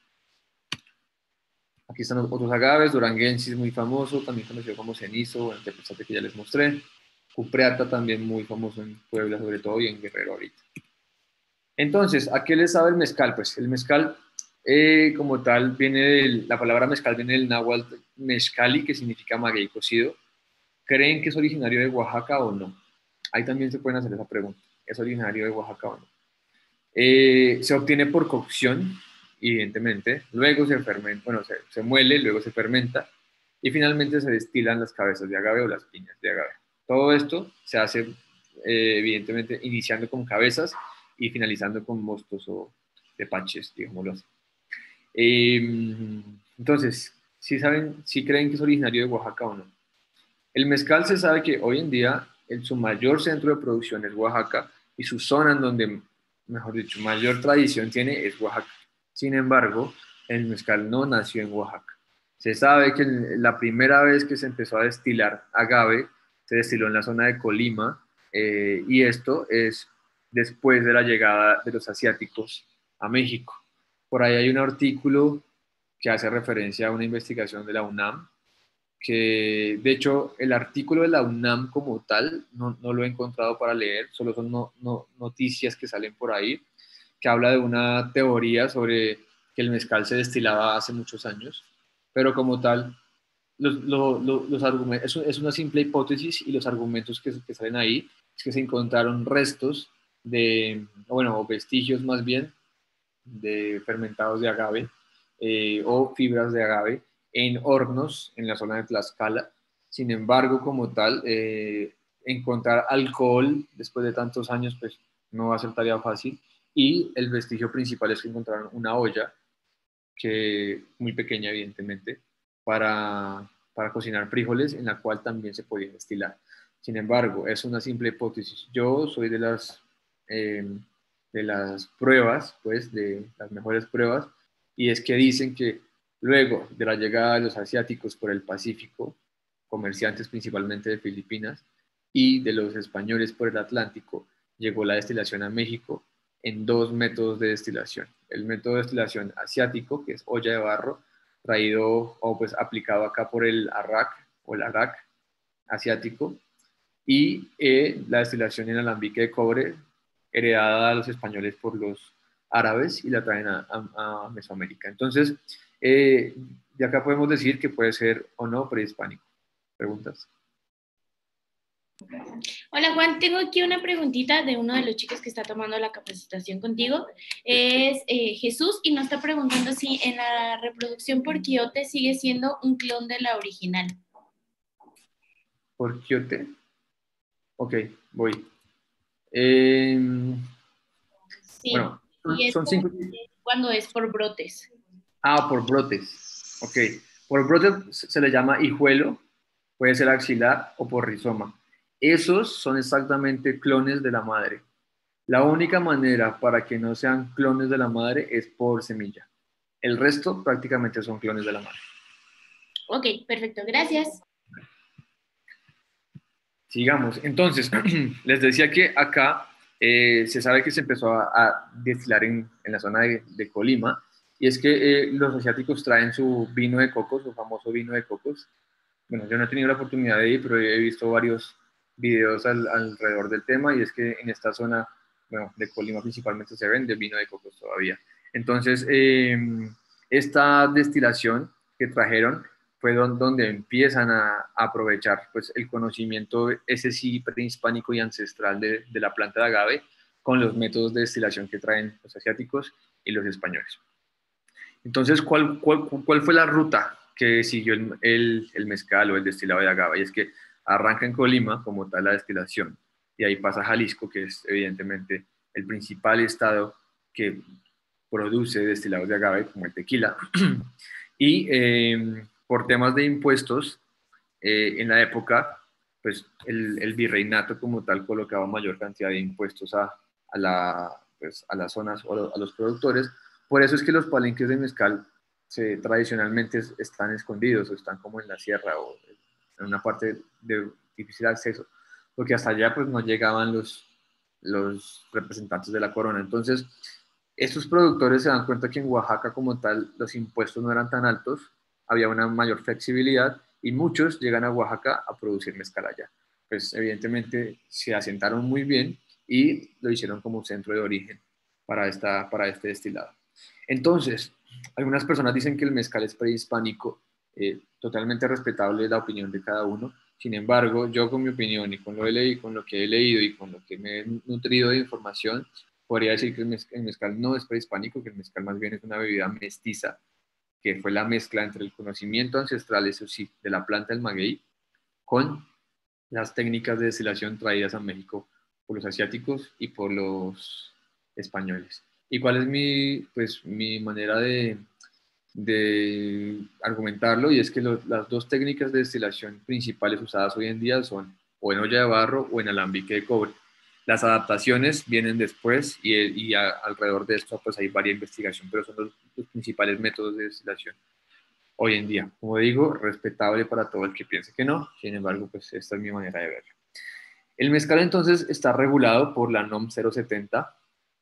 Aquí están otros agaves, duranguensis muy famoso, también conocido como cenizo, el tepezate que ya les mostré. Cupreata también muy famoso en Puebla sobre todo y en Guerrero ahorita. Entonces, ¿a qué le sabe el mezcal? Pues el mezcal eh, como tal viene del, la palabra mezcal viene del náhuatl mezcali, que significa maguey cocido. ¿Creen que es originario de Oaxaca o no? Ahí también se pueden hacer esa pregunta. ¿Es originario de Oaxaca o no? Eh, se obtiene por cocción, evidentemente, luego se fermenta, bueno, se, se muele, luego se fermenta y finalmente se destilan las cabezas de agave o las piñas de agave. Todo esto se hace, eh, evidentemente, iniciando con cabezas y finalizando con mostos o tepaches, digámoslo así. Eh, entonces, si saben, si creen que es originario de Oaxaca o no. El mezcal se sabe que hoy en día en su mayor centro de producción es Oaxaca y su zona en donde, mejor dicho, mayor tradición tiene es Oaxaca. Sin embargo, el mezcal no nació en Oaxaca. Se sabe que la primera vez que se empezó a destilar agave se destiló en la zona de Colima eh, y esto es después de la llegada de los asiáticos a México. Por ahí hay un artículo que hace referencia a una investigación de la UNAM que de hecho el artículo de la UNAM como tal no, no lo he encontrado para leer, solo son no, no, noticias que salen por ahí, que habla de una teoría sobre que el mezcal se destilaba hace muchos años, pero como tal, los, lo, lo, los argumentos, es una simple hipótesis y los argumentos que, que salen ahí es que se encontraron restos de, bueno, vestigios más bien, de fermentados de agave eh, o fibras de agave en hornos en la zona de Tlaxcala. Sin embargo, como tal, eh, encontrar alcohol después de tantos años, pues no va a ser tarea fácil. Y el vestigio principal es que encontraron una olla, que muy pequeña, evidentemente, para, para cocinar frijoles, en la cual también se podía destilar. Sin embargo, es una simple hipótesis. Yo soy de las, eh, de las pruebas, pues, de las mejores pruebas, y es que dicen que luego de la llegada de los asiáticos por el Pacífico, comerciantes principalmente de Filipinas, y de los españoles por el Atlántico, llegó la destilación a México en dos métodos de destilación. El método de destilación asiático, que es olla de barro, traído o pues aplicado acá por el Arak o el Arak asiático, y eh, la destilación en alambique de cobre, heredada a los españoles por los árabes y la traen a, a, a Mesoamérica. Entonces, eh, de acá podemos decir que puede ser o no prehispánico. ¿Preguntas? Hola Juan, tengo aquí una preguntita de uno de los chicos que está tomando la capacitación contigo. Es eh, Jesús y nos está preguntando si en la reproducción por quiote sigue siendo un clon de la original. ¿Por quiote? Ok, voy. Eh, Sí, bueno, y es son cinco. cuando es por brotes. Ah, por brotes. Ok. Por brotes se le llama hijuelo, puede ser axilar o por rizoma. Esos son exactamente clones de la madre. La única manera para que no sean clones de la madre es por semilla. El resto prácticamente son clones de la madre. Ok, perfecto, gracias. Sigamos. Entonces, les decía que acá eh, se sabe que se empezó a, a destilar en, en, la zona de, de Colima, y es que eh, los asiáticos traen su vino de cocos, su famoso vino de cocos. Bueno, yo no he tenido la oportunidad de ir, pero he visto varios videos al, alrededor del tema, y es que en esta zona, bueno, de Colima principalmente se vende vino de cocos todavía. Entonces, eh, esta destilación que trajeron fue donde empiezan a, aprovechar pues, el conocimiento, ese sí, prehispánico y ancestral de, de la planta de agave, con los métodos de destilación que traen los asiáticos y los españoles. Entonces, ¿cuál, cuál, cuál fue la ruta que siguió el, el, el, mezcal o el destilado de agave? Y es que arranca en Colima como tal la destilación, y ahí pasa a Jalisco, que es evidentemente el principal estado que produce destilados de agave como el tequila. Y eh, por temas de impuestos, eh, en la época, pues el, el virreinato como tal colocaba mayor cantidad de impuestos a, a, la, pues, a las zonas o a los productores. Por eso es que los palenques de mezcal se, tradicionalmente están escondidos o están como en la sierra o en una parte de difícil acceso, porque hasta allá pues no llegaban los, los representantes de la corona. Entonces, estos productores se dan cuenta que en Oaxaca como tal los impuestos no eran tan altos, había una mayor flexibilidad y muchos llegan a Oaxaca a producir mezcal allá. Pues evidentemente se asentaron muy bien y lo hicieron como centro de origen para, esta, para este destilado. Entonces, algunas personas dicen que el mezcal es prehispánico, eh, totalmente respetable la opinión de cada uno. Sin embargo, yo con mi opinión y con lo, he con lo que he leído y con lo que me he nutrido de información, podría decir que el mezcal, el mezcal no es prehispánico, que el mezcal más bien es una bebida mestiza, que fue la mezcla entre el conocimiento ancestral, eso sí, de la planta del maguey, con las técnicas de destilación traídas a México por los asiáticos y por los españoles. ¿Y cuál es mi, pues, mi manera de, de argumentarlo? Y es que lo, las dos técnicas de destilación principales usadas hoy en día son o en olla de barro o en alambique de cobre. Las adaptaciones vienen después y, y a, alrededor de esto pues hay varias investigación, pero son los, los principales métodos de destilación hoy en día. Como digo, respetable para todo el que piense que no, sin embargo, pues esta es mi manera de verlo. El mezcal entonces está regulado por la NOM cero setenta,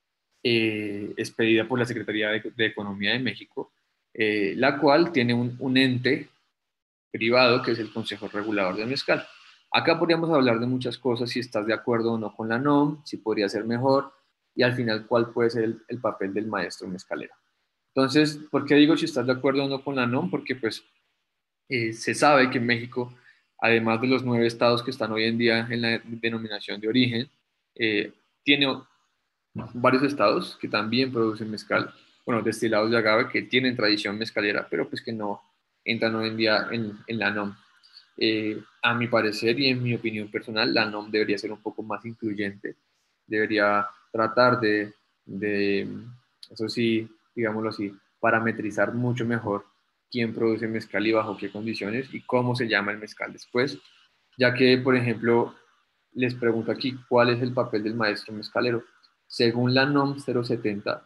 eh, expedida por la Secretaría de, de Economía de México, eh, la cual tiene un, un ente privado que es el Consejo Regulador del Mezcal. Acá podríamos hablar de muchas cosas, si estás de acuerdo o no con la NOM, si podría ser mejor, y al final cuál puede ser el, el papel del maestro mezcalero. Entonces, ¿por qué digo si estás de acuerdo o no con la NOM? Porque pues eh, se sabe que en México, además de los nueve estados que están hoy en día en la denominación de origen, eh, tiene varios estados que también producen mezcal, bueno, destilados de agave que tienen tradición mezcalera, pero pues que no entran hoy en día en, en la NOM. Eh, a mi parecer y en mi opinión personal, la NOM debería ser un poco más incluyente, debería tratar de, de eso sí, digámoslo así, parametrizar mucho mejor quién produce mezcal y bajo qué condiciones y cómo se llama el mezcal después, ya que, por ejemplo, les pregunto aquí, ¿cuál es el papel del maestro mezcalero? Según la NOM cero setenta,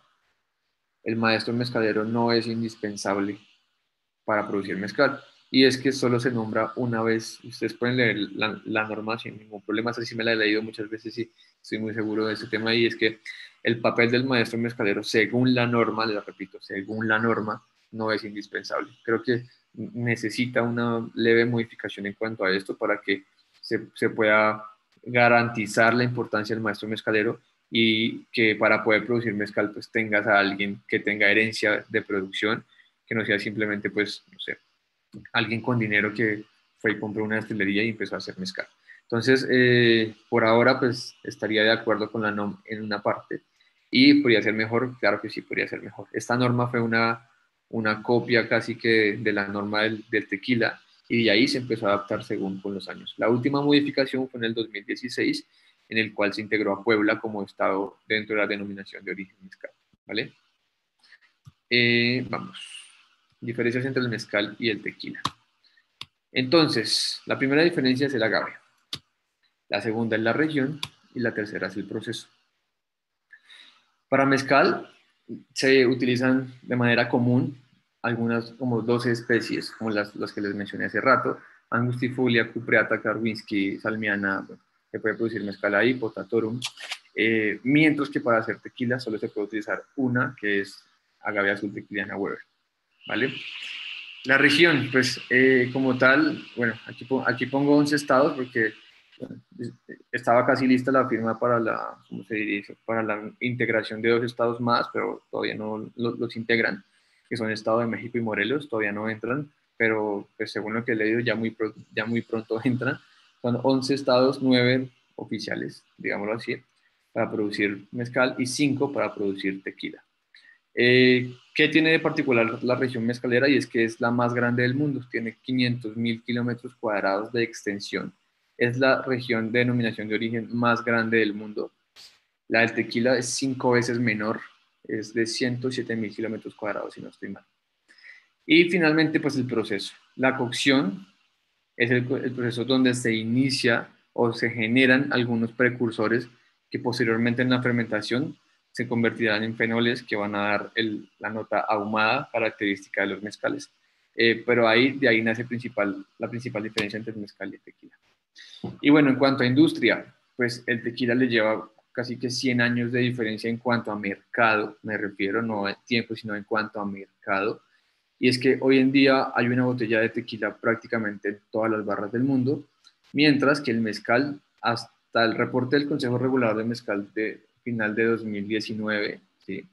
el maestro mezcalero no es indispensable para producir mezcal. Y es que solo se nombra una vez. Ustedes pueden leer la, la norma sin ningún problema. Así sí me la he leído muchas veces y estoy muy seguro de este tema. Y es que el papel del maestro mezcalero, según la norma, les repito, según la norma, no es indispensable. Creo que necesita una leve modificación en cuanto a esto para que se, se pueda garantizar la importancia del maestro mezcalero y que para poder producir mezcal pues tengas a alguien que tenga herencia de producción, que no sea simplemente pues, no sé, alguien con dinero que fue y compró una destilería y empezó a hacer mezcal. Entonces, eh, por ahora pues estaría de acuerdo con la NOM en una parte y podría ser mejor, claro que sí, podría ser mejor. Esta norma fue una, una copia casi que de la norma del, del tequila y de ahí se empezó a adaptar según con los años. La última modificación fue en el dos mil dieciséis, en el cual se integró a Puebla como estado dentro de la denominación de origen mezcal, ¿vale? Eh, vamos, diferencias entre el mezcal y el tequila. Entonces, la primera diferencia es el agave, la segunda es la región y la tercera es el proceso. Para mezcal se utilizan de manera común algunas como doce especies, como las, las que les mencioné hace rato, Angustifolia, Cupreata, Karwinski, Salmiana, se puede producir mezcal ahí, Potatorum, eh, mientras que para hacer tequila solo se puede utilizar una, que es agave azul tequiliana Weber, ¿vale? La región, pues eh, como tal, bueno, aquí, aquí pongo once estados porque bueno, estaba casi lista la firma para la, ¿cómo se dice? Para la integración de dos estados más, pero todavía no los, los integran, que son Estado de México y Morelos, todavía no entran, pero pues, según lo que he leído ya muy, ya muy pronto entran. Son once estados, nueve oficiales, digámoslo así, para producir mezcal y cinco para producir tequila. Eh, ¿Qué tiene de particular la región mezcalera? Y es que es la más grande del mundo, tiene quinientos mil kilómetros cuadrados de extensión. Es la región de denominación de origen más grande del mundo. La del tequila es cinco veces menor, es de ciento siete mil kilómetros cuadrados, si no estoy mal. Y finalmente, pues el proceso. La cocción es el, el proceso donde se inicia o se generan algunos precursores que posteriormente en la fermentación se convertirán en fenoles que van a dar el, la nota ahumada característica de los mezcales. Eh, pero ahí, de ahí nace principal, la principal diferencia entre el mezcal y el tequila. Y bueno, en cuanto a industria, pues el tequila le lleva casi que cien años de diferencia en cuanto a mercado, me refiero no a tiempo, sino en cuanto a mercado. Y es que hoy en día hay una botella de tequila prácticamente en todas las barras del mundo, mientras que el mezcal, hasta el reporte del Consejo Regulador de Mezcal de final de dos mil diecinueve, ¿sí?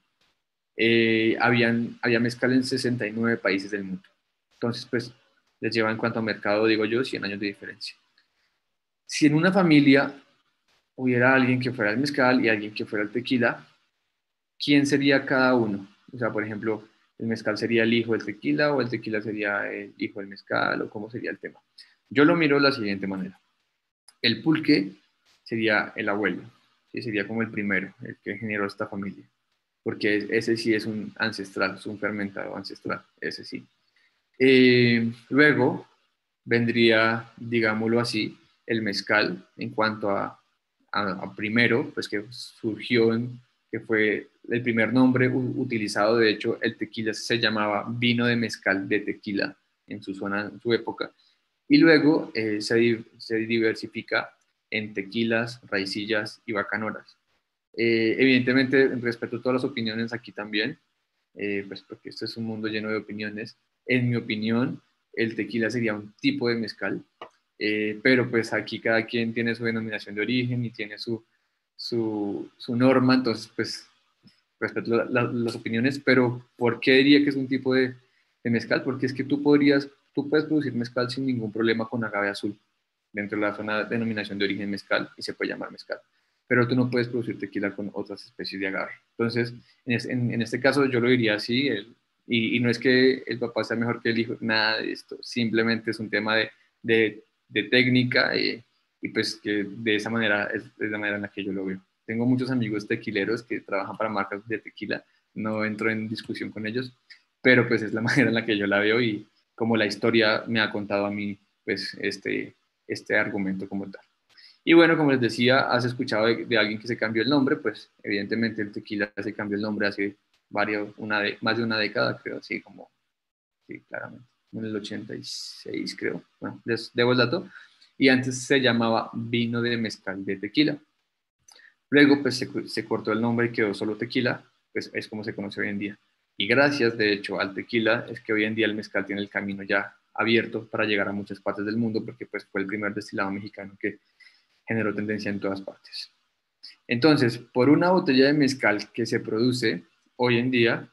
eh, habían, había mezcal en sesenta y nueve países del mundo. Entonces, pues, les lleva en cuanto a mercado, digo yo, cien años de diferencia. Si en una familia hubiera alguien que fuera el mezcal y alguien que fuera el tequila, ¿quién sería cada uno? O sea, por ejemplo, ¿el mezcal sería el hijo del tequila o el tequila sería el hijo del mezcal o cómo sería el tema? Yo lo miro de la siguiente manera. El pulque sería el abuelo, ¿sí? Sería como el primero, el que generó esta familia, porque ese sí es un ancestral, es un fermentado ancestral, ese sí. Eh, luego vendría, digámoslo así, el mezcal en cuanto a, a, a primero, pues que surgió en, que fue el primer nombre utilizado. De hecho, el tequila se llamaba vino de mezcal de tequila en su zona, en su época, y luego eh, se, se diversifica en tequilas, raicillas y bacanoras. Eh, evidentemente, respeto todas las opiniones aquí también, eh, pues porque esto es un mundo lleno de opiniones. En mi opinión, el tequila sería un tipo de mezcal, eh, pero pues aquí cada quien tiene su denominación de origen y tiene su, su, su norma, entonces pues respeto la, la, las opiniones, pero ¿por qué diría que es un tipo de, de mezcal? Porque es que tú podrías, tú puedes producir mezcal sin ningún problema con agave azul dentro de la zona de denominación de origen mezcal y se puede llamar mezcal, pero tú no puedes producir tequila con otras especies de agave. Entonces, en, es, en, en este caso yo lo diría así, el, y, y, no es que el papá sea mejor que el hijo, nada de esto, simplemente es un tema de, de, de técnica eh, y pues que de esa manera es, es la manera en la que yo lo veo. Tengo muchos amigos tequileros que trabajan para marcas de tequila, no entro en discusión con ellos, pero pues es la manera en la que yo la veo y como la historia me ha contado a mí, pues este, este argumento como tal. Y bueno, como les decía, has escuchado de, de alguien que se cambió el nombre, pues evidentemente el tequila se cambió el nombre hace varios, una de, más de una década, creo, así como, sí, claramente, en el ochenta y seis creo, bueno, les debo el dato, y antes se llamaba vino de mezcal de tequila. Luego, pues se, se cortó el nombre y quedó solo tequila, pues es como se conoce hoy en día. Y gracias, de hecho, al tequila es que hoy en día el mezcal tiene el camino ya abierto para llegar a muchas partes del mundo, porque pues fue el primer destilado mexicano que generó tendencia en todas partes. Entonces, por una botella de mezcal que se produce hoy en día,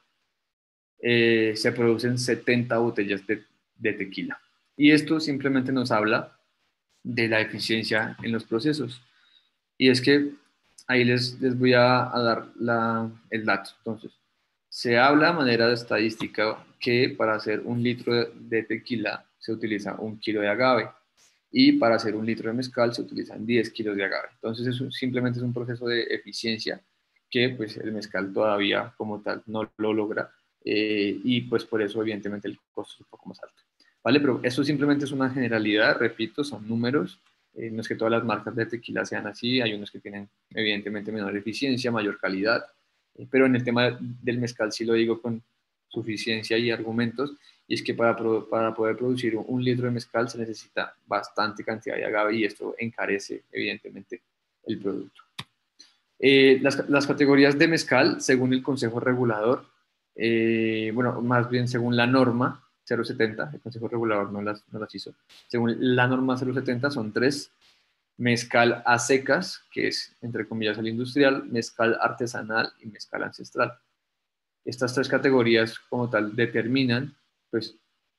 eh, se producen setenta botellas de, de tequila. Y esto simplemente nos habla de la eficiencia en los procesos. Y es que ahí les, les voy a, a dar la, el dato. Entonces, se habla de manera de estadística que para hacer un litro de, de tequila se utiliza un kilo de agave y para hacer un litro de mezcal se utilizan diez kilos de agave. Entonces, eso simplemente es un proceso de eficiencia que pues el mezcal todavía como tal no lo logra eh, y pues por eso evidentemente el costo es un poco más alto. ¿Vale? Pero eso simplemente es una generalidad, repito, son números. Eh, no es que todas las marcas de tequila sean así, hay unos que tienen evidentemente menor eficiencia, mayor calidad, eh, pero en el tema del mezcal sí lo digo con suficiencia y argumentos, y es que para, para poder producir un litro de mezcal se necesita bastante cantidad de agave y esto encarece evidentemente el producto. Eh, las, las, categorías de mezcal, según el Consejo Regulador, eh, bueno, más bien según la norma cero setenta, el Consejo Regulador no las, no las hizo, según la norma cero setenta son tres: mezcal a secas, que es entre comillas el industrial, mezcal artesanal y mezcal ancestral. Estas tres categorías como tal determinan, pues,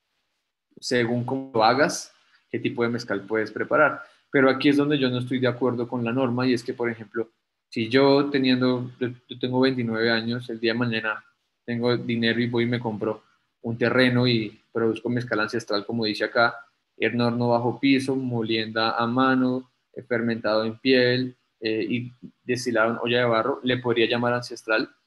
según cómo lo hagas, qué tipo de mezcal puedes preparar. Pero aquí es donde yo no estoy de acuerdo con la norma y es que, por ejemplo, si yo teniendo, yo tengo veintinueve años, el día de mañana tengo dinero y voy y me compro un terreno y produzco mezcal ancestral, como dice acá, en horno bajo piso, molienda a mano, fermentado en piel eh, y destilado en olla de barro, le podría llamar ancestral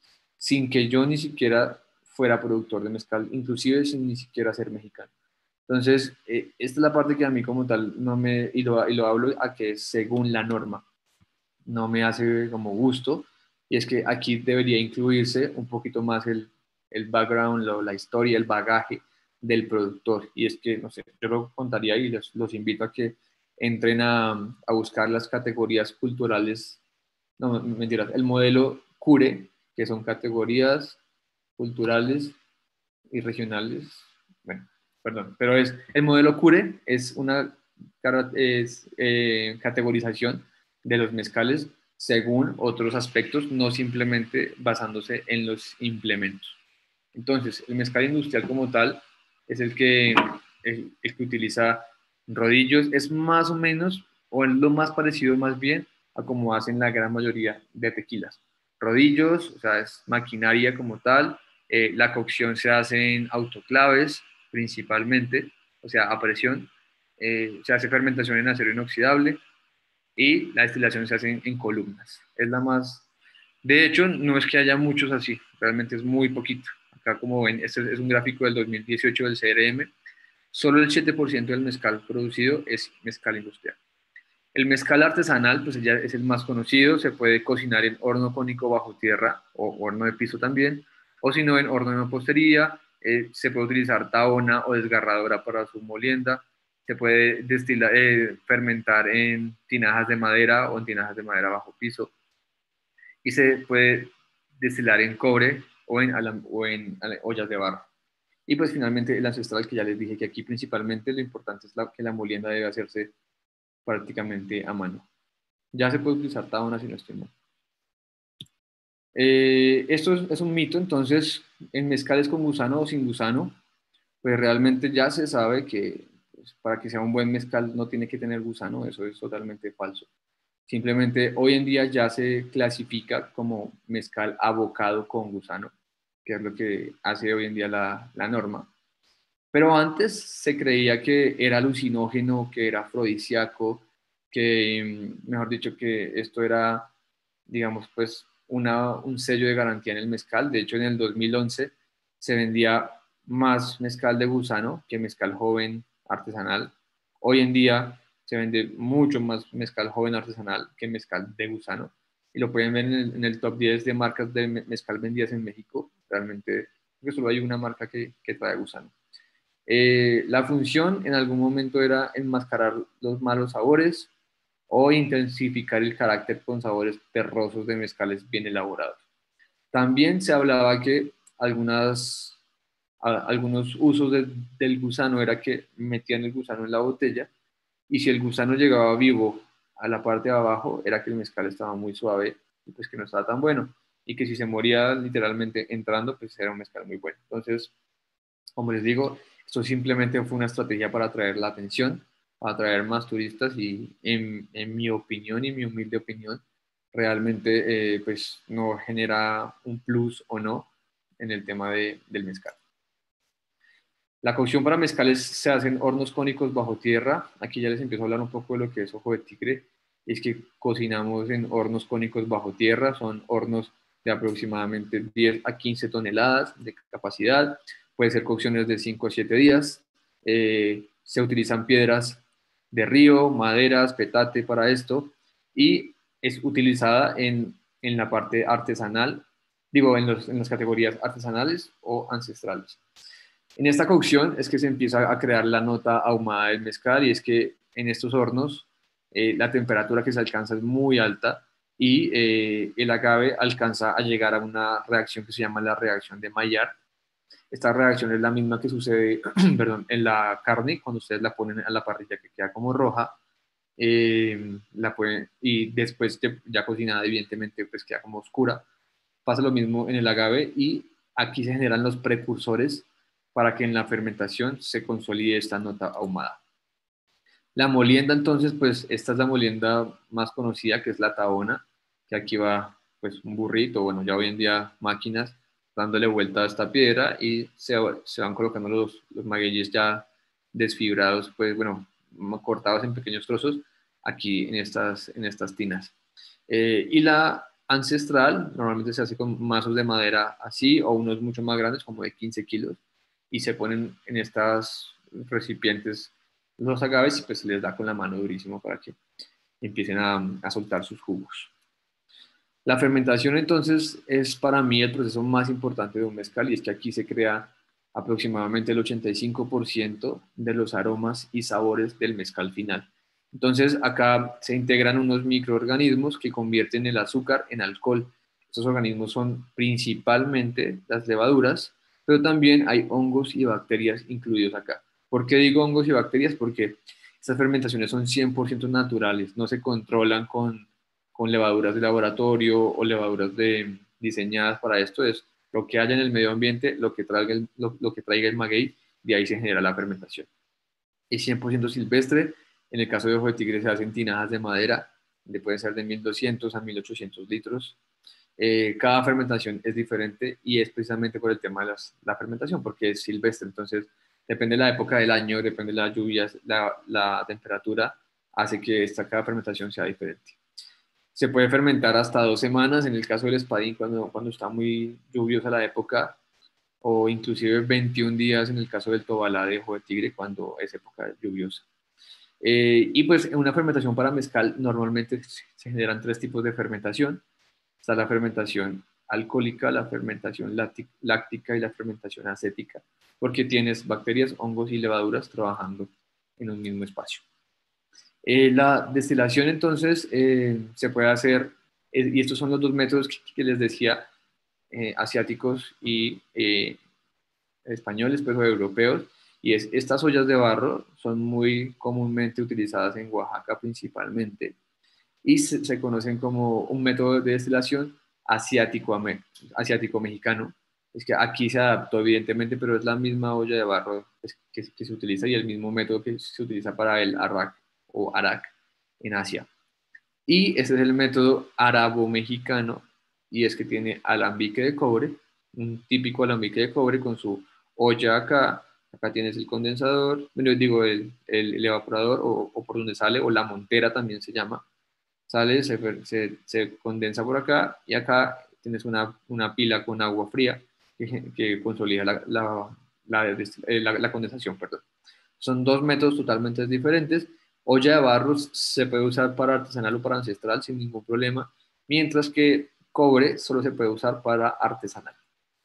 sin que yo ni siquiera fuera productor de mezcal, inclusive sin ni siquiera ser mexicano. Entonces, eh, esta es la parte que a mí como tal no me, y lo, y lo hablo a que es según la norma, no me hace como gusto, y es que aquí debería incluirse un poquito más el, el background, lo, la historia, el bagaje del productor, y es que, no sé, yo lo contaría y los, los invito a que entren a, a buscar las categorías culturales, no, mentiras, el modelo CURE, que son categorías culturales y regionales, bueno, perdón, pero es el modelo CURE es una es, eh, categorización de los mezcales según otros aspectos, no simplemente basándose en los implementos. Entonces, el mezcal industrial como tal es el que, el, el que utiliza rodillos, es más o menos, o es lo más parecido más bien a como hacen la gran mayoría de tequilas. Rodillos, o sea, es maquinaria como tal, eh, la cocción se hace en autoclaves principalmente, o sea, a presión, eh, se hace fermentación en acero inoxidable y la destilación se hace en, en columnas. Es la más, de hecho, no es que haya muchos así, realmente es muy poquito. Acá como ven, este es un gráfico del dos mil dieciocho del C R M, solo el siete por ciento del mezcal producido es mezcal industrial. El mezcal artesanal, pues ya es el más conocido, se puede cocinar en horno cónico bajo tierra o horno de piso también, o si no en horno de mampostería, eh, se puede utilizar tabona o desgarradora para su molienda, se puede destilar, eh, fermentar en tinajas de madera o en tinajas de madera bajo piso, y se puede destilar en cobre o en, o en ollas de barro. Y pues finalmente el ancestral, que ya les dije que aquí principalmente lo importante es la, que la molienda debe hacerse prácticamente a mano. Ya se puede utilizar tabona si no estoy mal. Eh, esto es, es, un mito, entonces en mezcales con gusano o sin gusano, pues realmente ya se sabe que pues, para que sea un buen mezcal no tiene que tener gusano, eso es totalmente falso. Simplemente hoy en día ya se clasifica como mezcal abocado con gusano, que es lo que hace hoy en día la, la norma. Pero antes se creía que era alucinógeno, que era afrodisíaco, que, mejor dicho, que esto era, digamos, pues una, un sello de garantía en el mezcal. De hecho, en el dos mil once se vendía más mezcal de gusano que mezcal joven artesanal. Hoy en día se vende mucho más mezcal joven artesanal que mezcal de gusano. Y lo pueden ver en el, en el top diez de marcas de mezcal vendidas en México. Realmente, porque solo hay una marca que, que trae gusano. Eh, la función en algún momento era enmascarar los malos sabores o intensificar el carácter con sabores terrosos de mezcales bien elaborados. También se hablaba que algunas, a, algunos usos de, del gusano era que metían el gusano en la botella y si el gusano llegaba vivo a la parte de abajo era que el mezcal estaba muy suave y pues que no estaba tan bueno y que si se moría literalmente entrando pues era un mezcal muy bueno. Entonces, como les digo, esto simplemente fue una estrategia para atraer la atención, para atraer más turistas y en, en mi opinión y mi humilde opinión, realmente eh, pues no genera un plus o no en el tema de, del mezcal. La cocción para mezcales se hace en hornos cónicos bajo tierra. Aquí ya les empiezo a hablar un poco de lo que es ojo de tigre. Es que cocinamos en hornos cónicos bajo tierra. Son hornos de aproximadamente diez a quince toneladas de capacidad. Puede ser cocciones de cinco a siete días. Eh, se utilizan piedras de río, maderas, petate para esto. Y es utilizada en, en la parte artesanal, digo, en, los, en las categorías artesanales o ancestrales. En esta cocción es que se empieza a crear la nota ahumada del mezcal y es que en estos hornos eh, la temperatura que se alcanza es muy alta y eh, el agave alcanza a llegar a una reacción que se llama la reacción de Maillard. Esta reacción es la misma que sucede perdón, en la carne cuando ustedes la ponen a la parrilla que queda como roja eh, la pueden, y después ya, ya cocinada evidentemente pues queda como oscura. Pasa lo mismo en el agave y aquí se generan los precursores para que en la fermentación se consolide esta nota ahumada. La molienda, entonces, pues esta es la molienda más conocida, que es la tabona, que aquí va pues un burrito, bueno, ya hoy en día máquinas, dándole vuelta a esta piedra y se, se van colocando los, los magueyes ya desfibrados, pues bueno, cortados en pequeños trozos aquí en estas, en estas tinas. Eh, y la ancestral, normalmente se hace con mazos de madera así o unos mucho más grandes, como de quince kilos, y se ponen en estas recipientes los agaves y pues se les da con la mano durísimo para que empiecen a, a soltar sus jugos. La fermentación entonces es para mí el proceso más importante de un mezcal y es que aquí se crea aproximadamente el ochenta y cinco por ciento de los aromas y sabores del mezcal final. Entonces acá se integran unos microorganismos que convierten el azúcar en alcohol. Estos organismos son principalmente las levaduras, pero también hay hongos y bacterias incluidos acá. ¿Por qué digo hongos y bacterias? Porque estas fermentaciones son cien por ciento naturales, no se controlan con con levaduras de laboratorio o levaduras de, diseñadas para esto, es lo que haya en el medio ambiente, lo que traiga el, lo, lo que traiga el maguey, de ahí se genera la fermentación. Es cien por ciento silvestre, en el caso de ojo de tigre se hacen tinajas de madera, de pueden ser de mil doscientos a mil ochocientos litros. Eh, cada fermentación es diferente y es precisamente por el tema de las, la fermentación, porque es silvestre, entonces depende de la época del año, depende de las lluvias, la, la temperatura, hace que esta cada fermentación sea diferente. Se puede fermentar hasta dos semanas, en el caso del espadín, cuando, cuando está muy lluviosa la época, o inclusive veintiún días en el caso del tobalá de ojo de tigre, cuando es época lluviosa. Eh, y pues en una fermentación para mezcal normalmente se generan tres tipos de fermentación. Está la fermentación alcohólica, la fermentación láctica y la fermentación acética, porque tienes bacterias, hongos y levaduras trabajando en un mismo espacio. Eh, la destilación entonces eh, se puede hacer, eh, y estos son los dos métodos que, que les decía, eh, asiáticos y eh, españoles, pues, o europeos, y es, estas ollas de barro son muy comúnmente utilizadas en Oaxaca principalmente, y se, se conocen como un método de destilación asiático-mexicano. Asiático es que aquí se adaptó evidentemente, pero es la misma olla de barro pues, que, que se utiliza y el mismo método que se utiliza para el arrak o arak en Asia. Y ese es el método arabo-mexicano, y es que tiene alambique de cobre, un típico alambique de cobre con su olla acá, acá tienes el condensador, bueno, digo el, el, el evaporador o, o, por donde sale, o la montera también se llama, sale, se, se, se condensa por acá y acá tienes una, una pila con agua fría que, que consolida la, la, la, la, la condensación, perdón. Son dos métodos totalmente diferentes. Olla de barros se puede usar para artesanal o para ancestral sin ningún problema, mientras que cobre solo se puede usar para artesanal.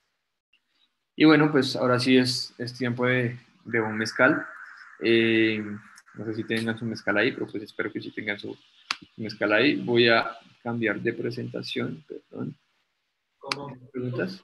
Y bueno, pues ahora sí es, es tiempo de, de un mezcal. Eh, no sé si tengan su mezcal ahí, pero pues espero que sí tengan su mezcal ahí. Voy a cambiar de presentación, perdón. ¿Preguntas?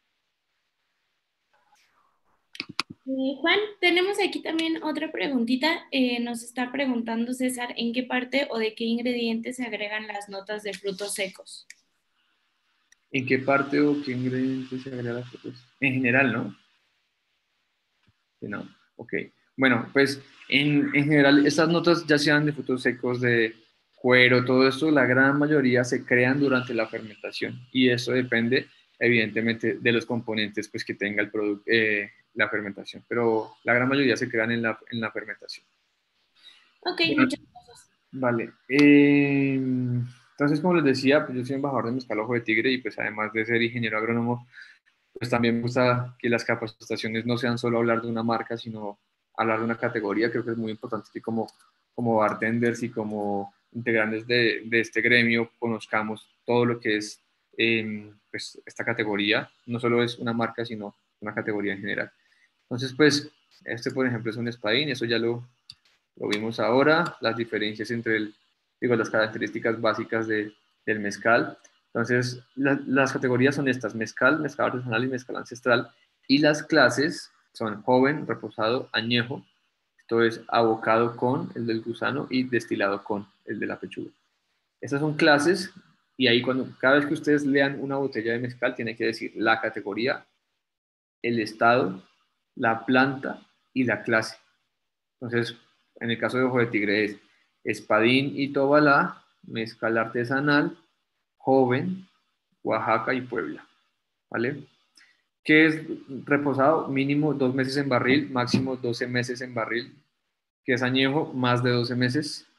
Eh, Juan, tenemos aquí también otra preguntita. Eh, nos está preguntando César, ¿en qué parte o de qué ingredientes se agregan las notas de frutos secos? ¿En qué parte o qué ingredientes se agregan las frutas? En general, ¿no? Sí, no, ok. Bueno, pues en, en general estas notas ya sean de frutos secos, de cuero, todo esto, la gran mayoría se crean durante la fermentación y eso depende evidentemente de los componentes pues, que tenga el producto, eh, la fermentación, pero la gran mayoría se crean en la, en la fermentación. Ok, Bueno, muchas gracias. vale. Eh, entonces, como les decía, pues yo soy embajador de Mezcal Ojo de Tigre y pues además de ser ingeniero agrónomo, pues también me gusta que las capacitaciones no sean solo hablar de una marca, sino hablar de una categoría. Creo que es muy importante que como, como bartenders y como integrantes de, de este gremio conozcamos todo lo que es eh, pues, esta categoría. No solo es una marca, sino una categoría en general. Entonces, pues, este, por ejemplo, es un espadín, eso ya lo, lo vimos ahora, las diferencias entre el, digo, las características básicas de, del mezcal. Entonces, la, las categorías son estas: mezcal, mezcal artesanal y mezcal ancestral. Y las clases son joven, reposado, añejo. Esto es abocado con el del gusano y destilado con el de la pechuga. Estas son clases y ahí cuando cada vez que ustedes lean una botella de mezcal tiene que decir la categoría, el estado, la planta y la clase. Entonces, en el caso de ojo de tigre es espadín y tobalá, mezcal artesanal, joven, Oaxaca y Puebla, ¿vale? ¿Qué es reposado? Mínimo dos meses en barril, máximo doce meses en barril. ¿Qué es añejo? Más de doce meses.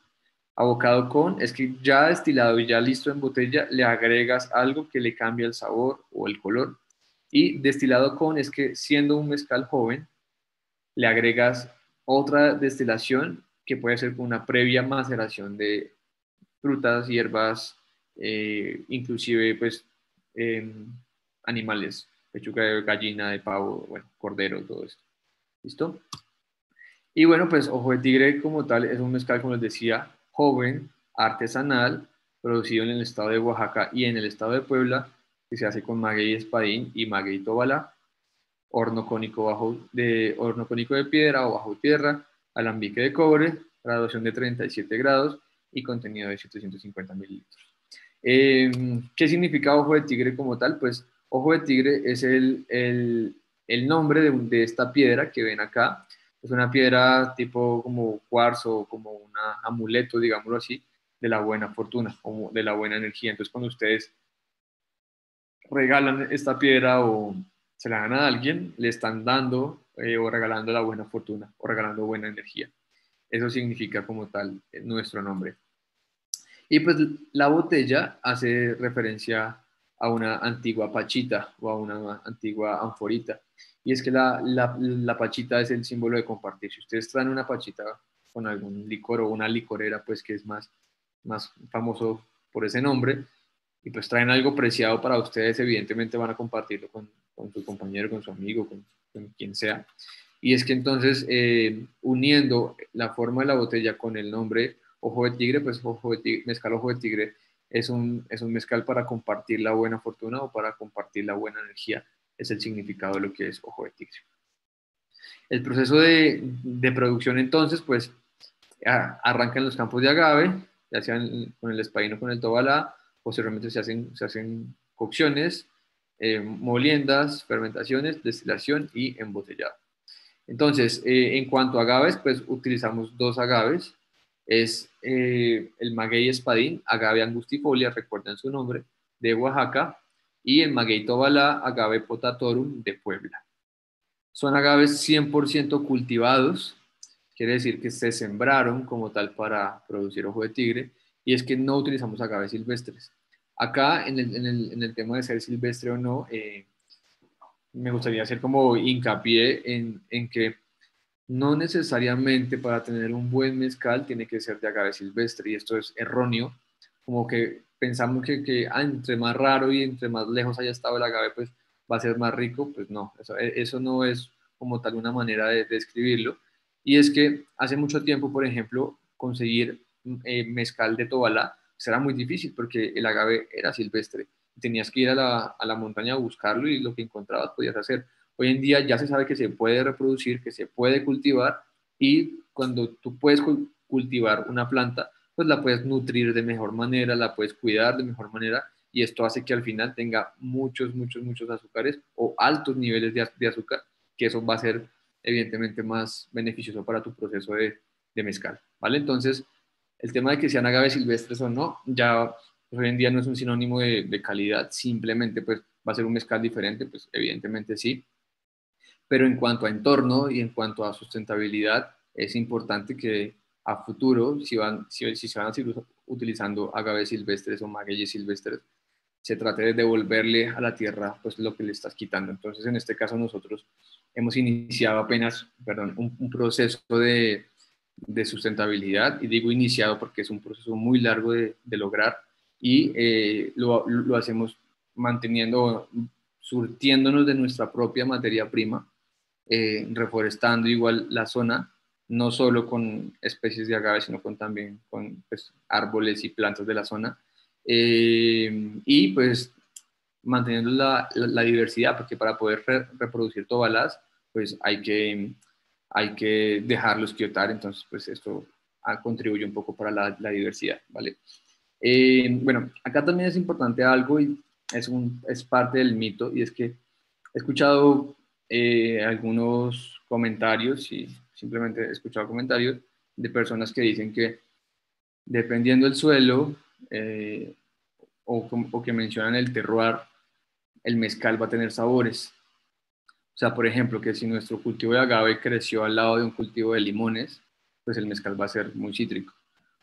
Abocado con es que ya destilado y ya listo en botella, le agregas algo que le cambia el sabor o el color. Y destilado con es que siendo un mezcal joven, le agregas otra destilación que puede ser con una previa maceración de frutas, hierbas, eh, inclusive pues eh, animales, pechuga de gallina, de pavo, bueno, cordero, todo esto. ¿Listo? Y bueno, pues Ojo de Tigre como tal es un mezcal, como les decía, joven, artesanal, producido en el estado de Oaxaca y en el estado de Puebla, que se hace con maguey espadín y maguey tobalá, horno cónico, bajo de, horno cónico de piedra o bajo tierra, alambique de cobre, graduación de treinta y siete grados y contenido de setecientos cincuenta mililitros. Eh, ¿Qué significa Ojo de Tigre como tal? Pues Ojo de Tigre es el, el, el nombre de, de, esta piedra que ven acá. Es una piedra tipo como cuarzo, como un amuleto, digámoslo así, de la buena fortuna, como de la buena energía. Entonces, cuando ustedes regalan esta piedra o se la dan a alguien, le están dando eh, o regalando la buena fortuna o regalando buena energía. Eso significa como tal eh, nuestro nombre. Y pues la botella hace referencia a una antigua pachita o a una antigua anforita. Y es que la, la, la pachita es el símbolo de compartir. Si ustedes traen una pachita con algún licor o una licorera, pues que es más, más famoso por ese nombre, y pues traen algo preciado para ustedes, evidentemente van a compartirlo con, con su compañero, con su amigo, con, con quien sea. Y es que entonces, eh, uniendo la forma de la botella con el nombre Ojo de Tigre, pues Ojo de Tigre, mezcal Ojo de Tigre es un, es un mezcal para compartir la buena fortuna o para compartir la buena energía. Es el significado de lo que es Ojo de Tigre. El proceso de, de producción entonces, pues a, arranca en los campos de agave, ya sean con el espadín o con el tobalá, posteriormente se hacen, se hacen cocciones, eh, moliendas, fermentaciones, destilación y embotellado. Entonces, eh, en cuanto a agaves, pues utilizamos dos agaves. Es eh, el maguey espadín, agave angustifolia, recuerden su nombre, de Oaxaca, y el maguey tobalá, agave potatorum, de Puebla. Son agaves cien por ciento cultivados, quiere decir que se sembraron como tal para producir ojo de tigre, y es que no utilizamos agaves silvestres. Acá, en el, en el, en el tema de ser silvestre o no, eh, me gustaría hacer como hincapié en, en que no necesariamente para tener un buen mezcal tiene que ser de agave silvestre, y esto es erróneo, como que pensamos que, que ah, entre más raro y entre más lejos haya estado el agave, pues va a ser más rico, pues no, eso, eso no es como tal una manera de describirlo. Y es que hace mucho tiempo, por ejemplo, conseguir eh, mezcal de Tobalá será muy difícil porque el agave era silvestre. Tenías que ir a la, a la montaña a buscarlo y lo que encontrabas podías hacer. Hoy en día ya se sabe que se puede reproducir, que se puede cultivar, y cuando tú puedes cultivar una planta, pues la puedes nutrir de mejor manera, la puedes cuidar de mejor manera, y esto hace que al final tenga muchos, muchos, muchos azúcares o altos niveles de, de azúcar, que eso va a ser evidentemente más beneficioso para tu proceso de, de mezcal, ¿vale? Entonces, el tema de que sean agaves silvestres o no, ya pues, hoy en día no es un sinónimo de, de calidad, simplemente pues va a ser un mezcal diferente, pues evidentemente sí, pero en cuanto a entorno y en cuanto a sustentabilidad, es importante que a futuro, si, van, si, si se van a seguir utilizando agaves silvestres o magueyes silvestres, se trate de devolverle a la tierra pues lo que le estás quitando. Entonces, en este caso, nosotros hemos iniciado apenas, perdón, un, un proceso de, de, sustentabilidad, y digo iniciado porque es un proceso muy largo de, de lograr, y eh, lo, lo hacemos manteniendo, surtiéndonos de nuestra propia materia prima, eh, reforestando igual la zona, no solo con especies de agave, sino con, también con pues, árboles y plantas de la zona, eh, y pues manteniendo la, la, la, diversidad, porque para poder re, reproducir tobalas, pues hay que, hay que dejarlos quietar, entonces pues esto contribuye un poco para la, la diversidad, ¿vale? Eh, bueno, acá también es importante algo, y es, un, es parte del mito, y es que he escuchado eh, algunos comentarios, y simplemente he escuchado comentarios de personas que dicen que dependiendo del suelo eh, o, o que mencionan el terroir, el mezcal va a tener sabores. O sea, por ejemplo, que si nuestro cultivo de agave creció al lado de un cultivo de limones, pues el mezcal va a ser muy cítrico.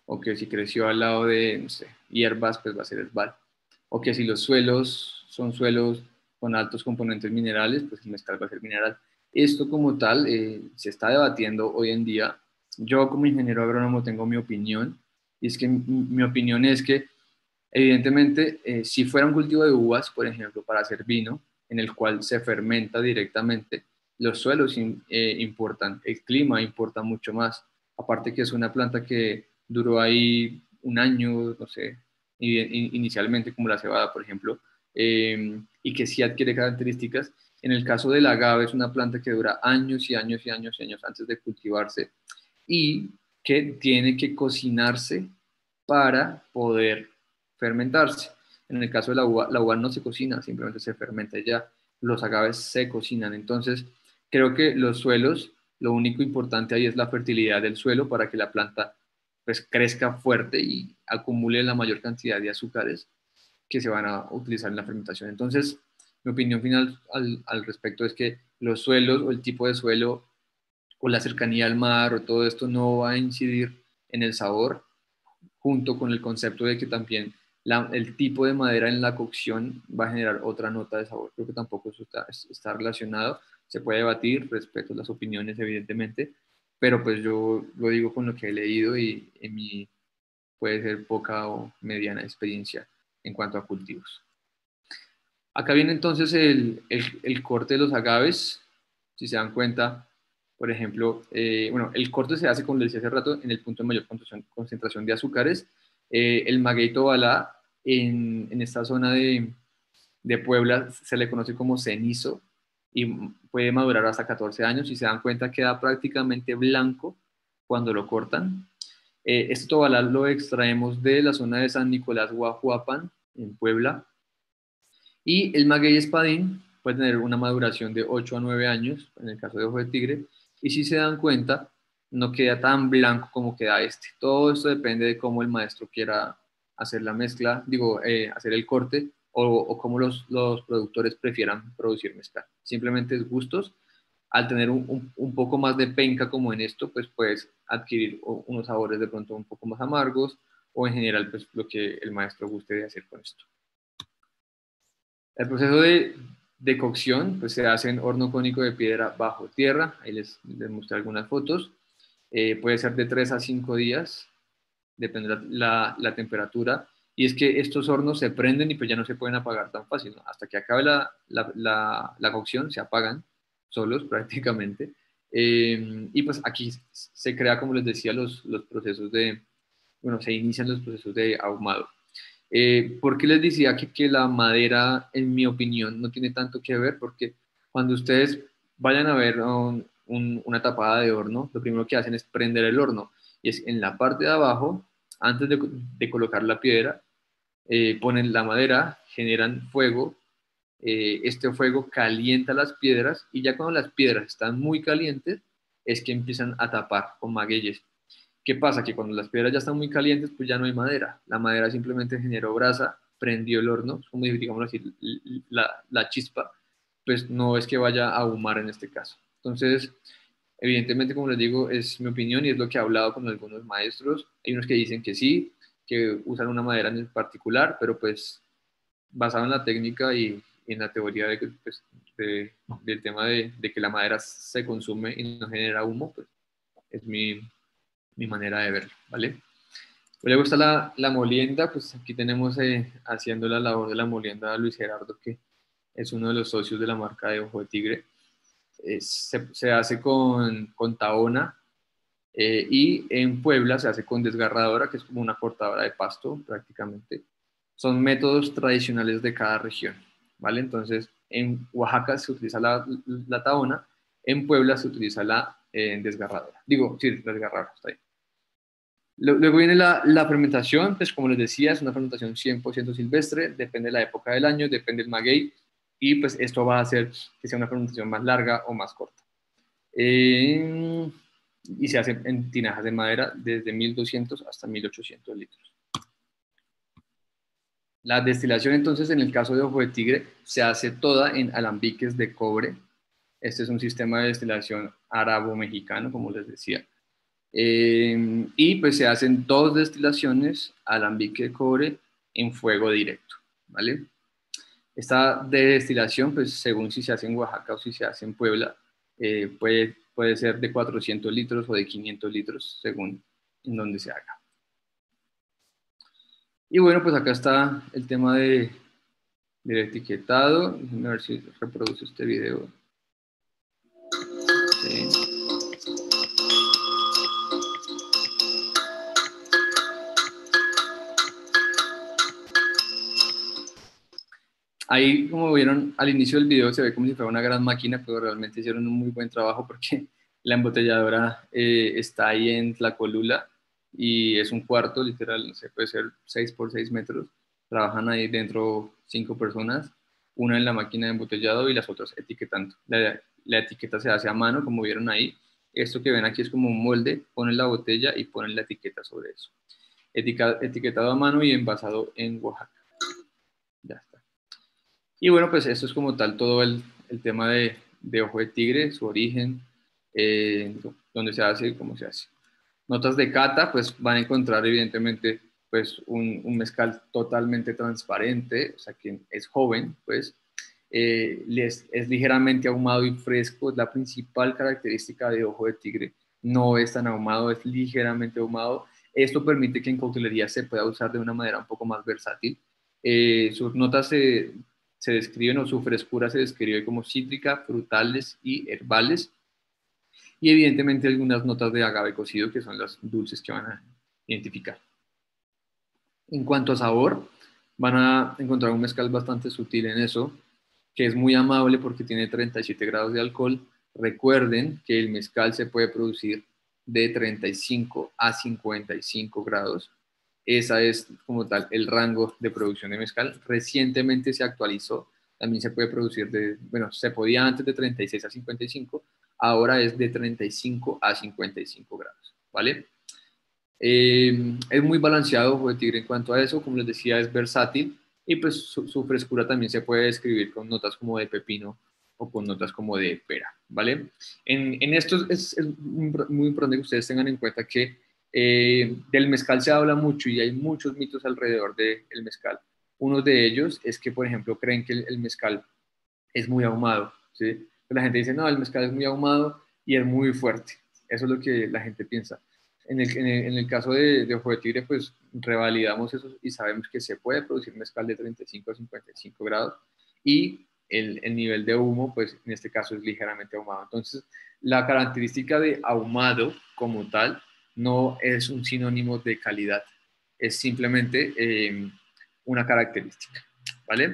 o que si creció al lado de, no sé, hierbas, pues va a ser esbal, o que si los suelos son suelos con altos componentes minerales, pues el mezcal va a ser mineral. Esto como tal eh, se está debatiendo hoy en día. Yo como ingeniero agrónomo tengo mi opinión, y es que mi, mi opinión es que evidentemente eh, si fuera un cultivo de uvas, por ejemplo, para hacer vino, en el cual se fermenta directamente, los suelos in, eh, importan, el clima importa mucho más. Aparte que es una planta que duró ahí un año, no sé, inicialmente como la cebada, por ejemplo, eh, y que sí adquiere características. En el caso del agave es una planta que dura años y años y años y años antes de cultivarse y que tiene que cocinarse para poder fermentarse. En el caso de la uva, la uva no se cocina, simplemente se fermenta ya. Los agaves se cocinan. Entonces, creo que los suelos, lo único importante ahí es la fertilidad del suelo para que la planta pues crezca fuerte y acumule la mayor cantidad de azúcares que se van a utilizar en la fermentación. Entonces, mi opinión final al, al respecto es que los suelos o el tipo de suelo o la cercanía al mar o todo esto no va a incidir en el sabor, junto con el concepto de que también la, el tipo de madera en la cocción va a generar otra nota de sabor. Creo que tampoco eso está, está relacionado. Se puede debatir, respeto las opiniones, evidentemente, pero pues yo lo digo con lo que he leído y en mi puede ser poca o mediana experiencia en cuanto a cultivos. Acá viene entonces el, el, el corte de los agaves. Si se dan cuenta, por ejemplo, eh, bueno, el corte se hace, como les decía hace rato, en el punto de mayor concentración de azúcares. Eh, el maguey tobalá, en, en esta zona de, de Puebla, se le conoce como cenizo y puede madurar hasta catorce años. Si se dan cuenta, queda prácticamente blanco cuando lo cortan. Eh, este tobalá lo extraemos de la zona de San Nicolás Guajuapan, en Puebla. Y el maguey espadín puede tener una maduración de ocho a nueve años, en el caso de ojo de tigre, y si se dan cuenta, no queda tan blanco como queda este. Todo esto depende de cómo el maestro quiera hacer la mezcla, digo, eh, hacer el corte, o, o cómo los, los, productores prefieran producir mezcla. Simplemente es gustos. Al tener un, un, un, poco más de penca como en esto, pues puedes adquirir unos sabores de pronto un poco más amargos, o en general, pues lo que el maestro guste de hacer con esto. El proceso de, de cocción pues, se hace en horno cónico de piedra bajo tierra. Ahí les, les mostré algunas fotos. Eh, puede ser de tres a cinco días, depende la, la, la temperatura. Y es que estos hornos se prenden y pues ya no se pueden apagar tan fácil, ¿no? Hasta que acabe la, la, la, la cocción, se apagan solos prácticamente. Eh, y pues aquí se crea, como les decía, los, los procesos de, bueno, se inician los procesos de ahumado. Eh, ¿Por qué les decía que, que la madera, en mi opinión, no tiene tanto que ver? Porque cuando ustedes vayan a ver un, un, una tapada de horno, lo primero que hacen es prender el horno. Y es en la parte de abajo, antes de, de colocar la piedra, eh, ponen la madera, generan fuego. Eh, este fuego calienta las piedras y ya cuando las piedras están muy calientes, es que empiezan a tapar con magueyes. ¿Qué pasa? Que cuando las piedras ya están muy calientes, pues ya no hay madera. La madera simplemente generó brasa, prendió el horno, como digamos así, la, la chispa, pues no es que vaya a ahumar en este caso. Entonces, evidentemente, como les digo, es mi opinión y es lo que he hablado con algunos maestros. Hay unos que dicen que sí, que usan una madera en particular, pero pues basado en la técnica y, y en la teoría de, pues, de, del tema de, de que la madera se consume y no genera humo, pues es mi, mi manera de verlo, ¿vale? Luego está la, la molienda, pues aquí tenemos eh, haciendo la labor de la molienda a Luis Gerardo, que es uno de los socios de la marca de Ojo de Tigre. Eh, se, se, hace con, con taona eh, y en Puebla se hace con desgarradora, que es como una cortadora de pasto prácticamente. Son métodos tradicionales de cada región, ¿vale? Entonces, en Oaxaca se utiliza la, la taona, en Puebla se utiliza la eh, desgarradora. Digo, sí, desgarradora, está ahí. Luego viene la, la fermentación, pues como les decía, es una fermentación cien por ciento silvestre, depende de la época del año, depende del maguey, y pues esto va a hacer que sea una fermentación más larga o más corta. Eh, y se hace en tinajas de madera desde mil doscientos hasta mil ochocientos litros. La destilación entonces en el caso de Ojo de Tigre se hace toda en alambiques de cobre. Este es un sistema de destilación árabo-mexicano, como les decía. Eh, y pues se hacen dos destilaciones alambique de cobre en fuego directo, ¿vale? Esta destilación, pues según si se hace en Oaxaca o si se hace en Puebla, eh, puede, puede ser de cuatrocientos litros o de quinientos litros, según en donde se haga. Y bueno, pues acá está el tema de, del etiquetado. Déjenme ver si reproduce este video. Sí. Ahí, como vieron al inicio del video, se ve como si fuera una gran máquina, pero realmente hicieron un muy buen trabajo porque la embotelladora eh, está ahí en Tlacolula y es un cuarto, literal, no sé, puede ser seis por seis metros. Trabajan ahí dentro cinco personas, una en la máquina de embotellado y las otras etiquetando. La, la etiqueta se hace a mano, como vieron ahí. Esto que ven aquí es como un molde, ponen la botella y ponen la etiqueta sobre eso. Etica, etiquetado a mano y envasado en Oaxaca. Ya está. Y bueno, pues esto es como tal todo el, el tema de, de Ojo de Tigre, su origen, eh, dónde se hace y cómo se hace. Notas de cata, pues van a encontrar evidentemente pues un, un mezcal totalmente transparente, o sea, que es joven, pues eh, les, es ligeramente ahumado y fresco, es la principal característica de Ojo de Tigre, no es tan ahumado, es ligeramente ahumado. Esto permite que en coctelería se pueda usar de una manera un poco más versátil. Eh, sus notas se, se describen, o su frescura se describe como cítrica, frutales y herbales, y evidentemente algunas notas de agave cocido, que son las dulces que van a identificar. En cuanto a sabor, van a encontrar un mezcal bastante sutil en eso, que es muy amable porque tiene treinta y siete grados de alcohol. Recuerden que el mezcal se puede producir de treinta y cinco a cincuenta y cinco grados. Esa es como tal el rango de producción de mezcal. Recientemente se actualizó, también se puede producir de, bueno, se podía antes de treinta y seis a cincuenta y cinco, ahora es de treinta y cinco a cincuenta y cinco grados, ¿vale? Eh, es muy balanceado Ojo de Tigre en cuanto a eso, como les decía, es versátil y pues su, su, frescura también se puede describir con notas como de pepino o con notas como de pera, ¿vale? En, en esto es, es, muy importante que ustedes tengan en cuenta que eh, del mezcal se habla mucho y hay muchos mitos alrededor del mezcal. Uno de ellos es que, por ejemplo, creen que el, el mezcal es muy ahumado, ¿sí? La gente dice, no, el mezcal es muy ahumado y es muy fuerte. Eso es lo que la gente piensa. En el, en el, en el caso de, de Ojo de Tigre, pues revalidamos eso y sabemos que se puede producir mezcal de treinta y cinco a cincuenta y cinco grados y el, el nivel de humo, pues en este caso es ligeramente ahumado. Entonces, la característica de ahumado como tal no es un sinónimo de calidad, es simplemente eh, una característica, ¿vale?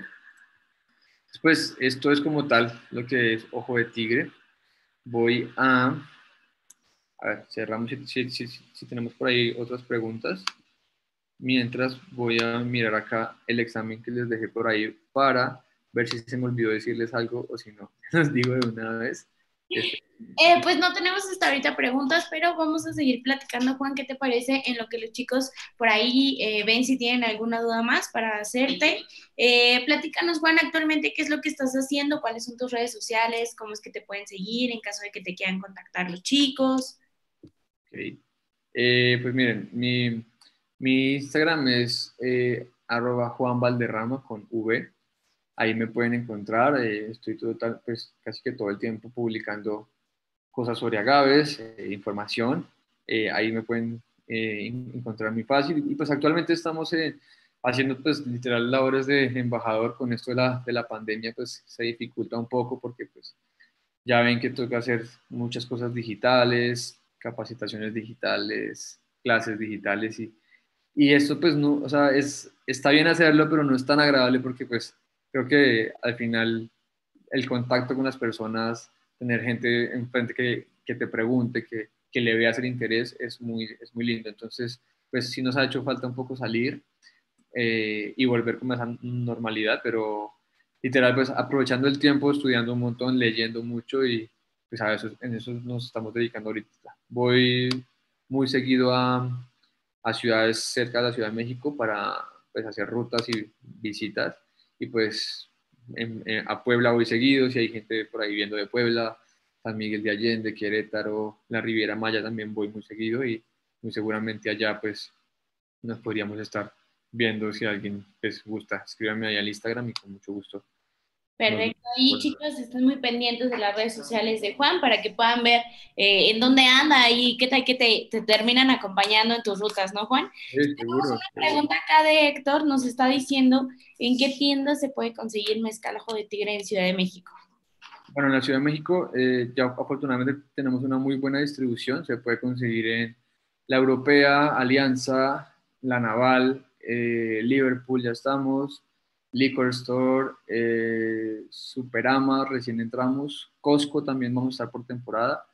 Pues esto es como tal lo que es Ojo de Tigre. Voy a, a ver, cerramos si, si, si, si tenemos por ahí otras preguntas. Mientras voy a mirar acá el examen que les dejé por ahí para ver si se me olvidó decirles algo o si no, les digo de una vez. Este, Eh, pues no tenemos hasta ahorita preguntas, pero vamos a seguir platicando, Juan. ¿Qué te parece en lo que los chicos por ahí eh, ven si tienen alguna duda más para hacerte? Eh, platícanos, Juan, actualmente qué es lo que estás haciendo, cuáles son tus redes sociales, cómo es que te pueden seguir en caso de que te quieran contactar los chicos. okay. Eh, pues miren, mi, mi Instagram es eh, arroba Juan Valderrama con V. Ahí me pueden encontrar. Eh, estoy total, pues, casi que todo el tiempo publicando cosas sobre agaves, eh, información. Eh, ahí me pueden eh, encontrar muy fácil. Y pues actualmente estamos eh, haciendo pues literal labores de embajador con esto de la, de la pandemia, pues se dificulta un poco porque pues ya ven que toca hacer muchas cosas digitales, capacitaciones digitales, clases digitales y, y esto pues no, o sea, es, está bien hacerlo, pero no es tan agradable porque pues creo que al final el contacto con las personas, tener gente enfrente que, que te pregunte, que, que le veas el interés, es muy, es muy lindo. Entonces, pues sí nos ha hecho falta un poco salir eh, y volver con esa normalidad, pero literal, pues aprovechando el tiempo, estudiando un montón, leyendo mucho y pues a eso, en eso nos estamos dedicando ahorita. Voy muy seguido a, a ciudades cerca de la Ciudad de México para pues, hacer rutas y visitas y pues en, en, a Puebla voy seguido, si hay gente por ahí viendo de Puebla, San Miguel de Allende, Querétaro, la Riviera Maya también voy muy seguido y muy seguramente allá pues nos podríamos estar viendo si a alguien les gusta. Escríbanme ahí al Instagram y con mucho gusto nos Perfecto. Y vemos. chicos, estén muy pendientes de las redes sociales de Juan para que puedan ver eh, en dónde anda y qué tal que te, te terminan acompañando en tus rutas, ¿no, Juan? Sí, Tenemos seguro, una seguro. pregunta acá de Héctor, nos está diciendo en qué tienda se puede conseguir mezcal ojo de tigre en Ciudad de México. Bueno, en la Ciudad de México eh, ya afortunadamente tenemos una muy buena distribución. Se puede conseguir en la Europea, Alianza, la Naval, eh, Liverpool ya estamos, Liquor Store, eh, Superama, recién entramos, Costco también vamos a estar por temporada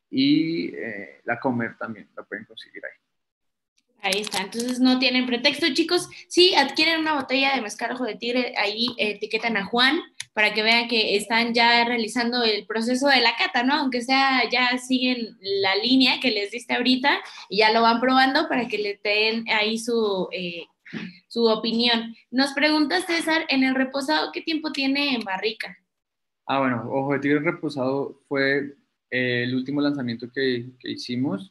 y eh, la Comer también la pueden conseguir ahí. Ahí está, entonces no tienen pretexto, chicos. Si adquieren una botella de mezcal ojo de tigre, ahí eh, etiquetan a Juan para que vean que están ya realizando el proceso de la cata, ¿no? Aunque sea, ya siguen la línea que les diste ahorita y ya lo van probando para que le den ahí su, eh, su opinión. Nos pregunta César, en el reposado, ¿qué tiempo tiene en barrica? Ah, bueno, Ojo de Tigre Reposado fue eh, el último lanzamiento que, que hicimos.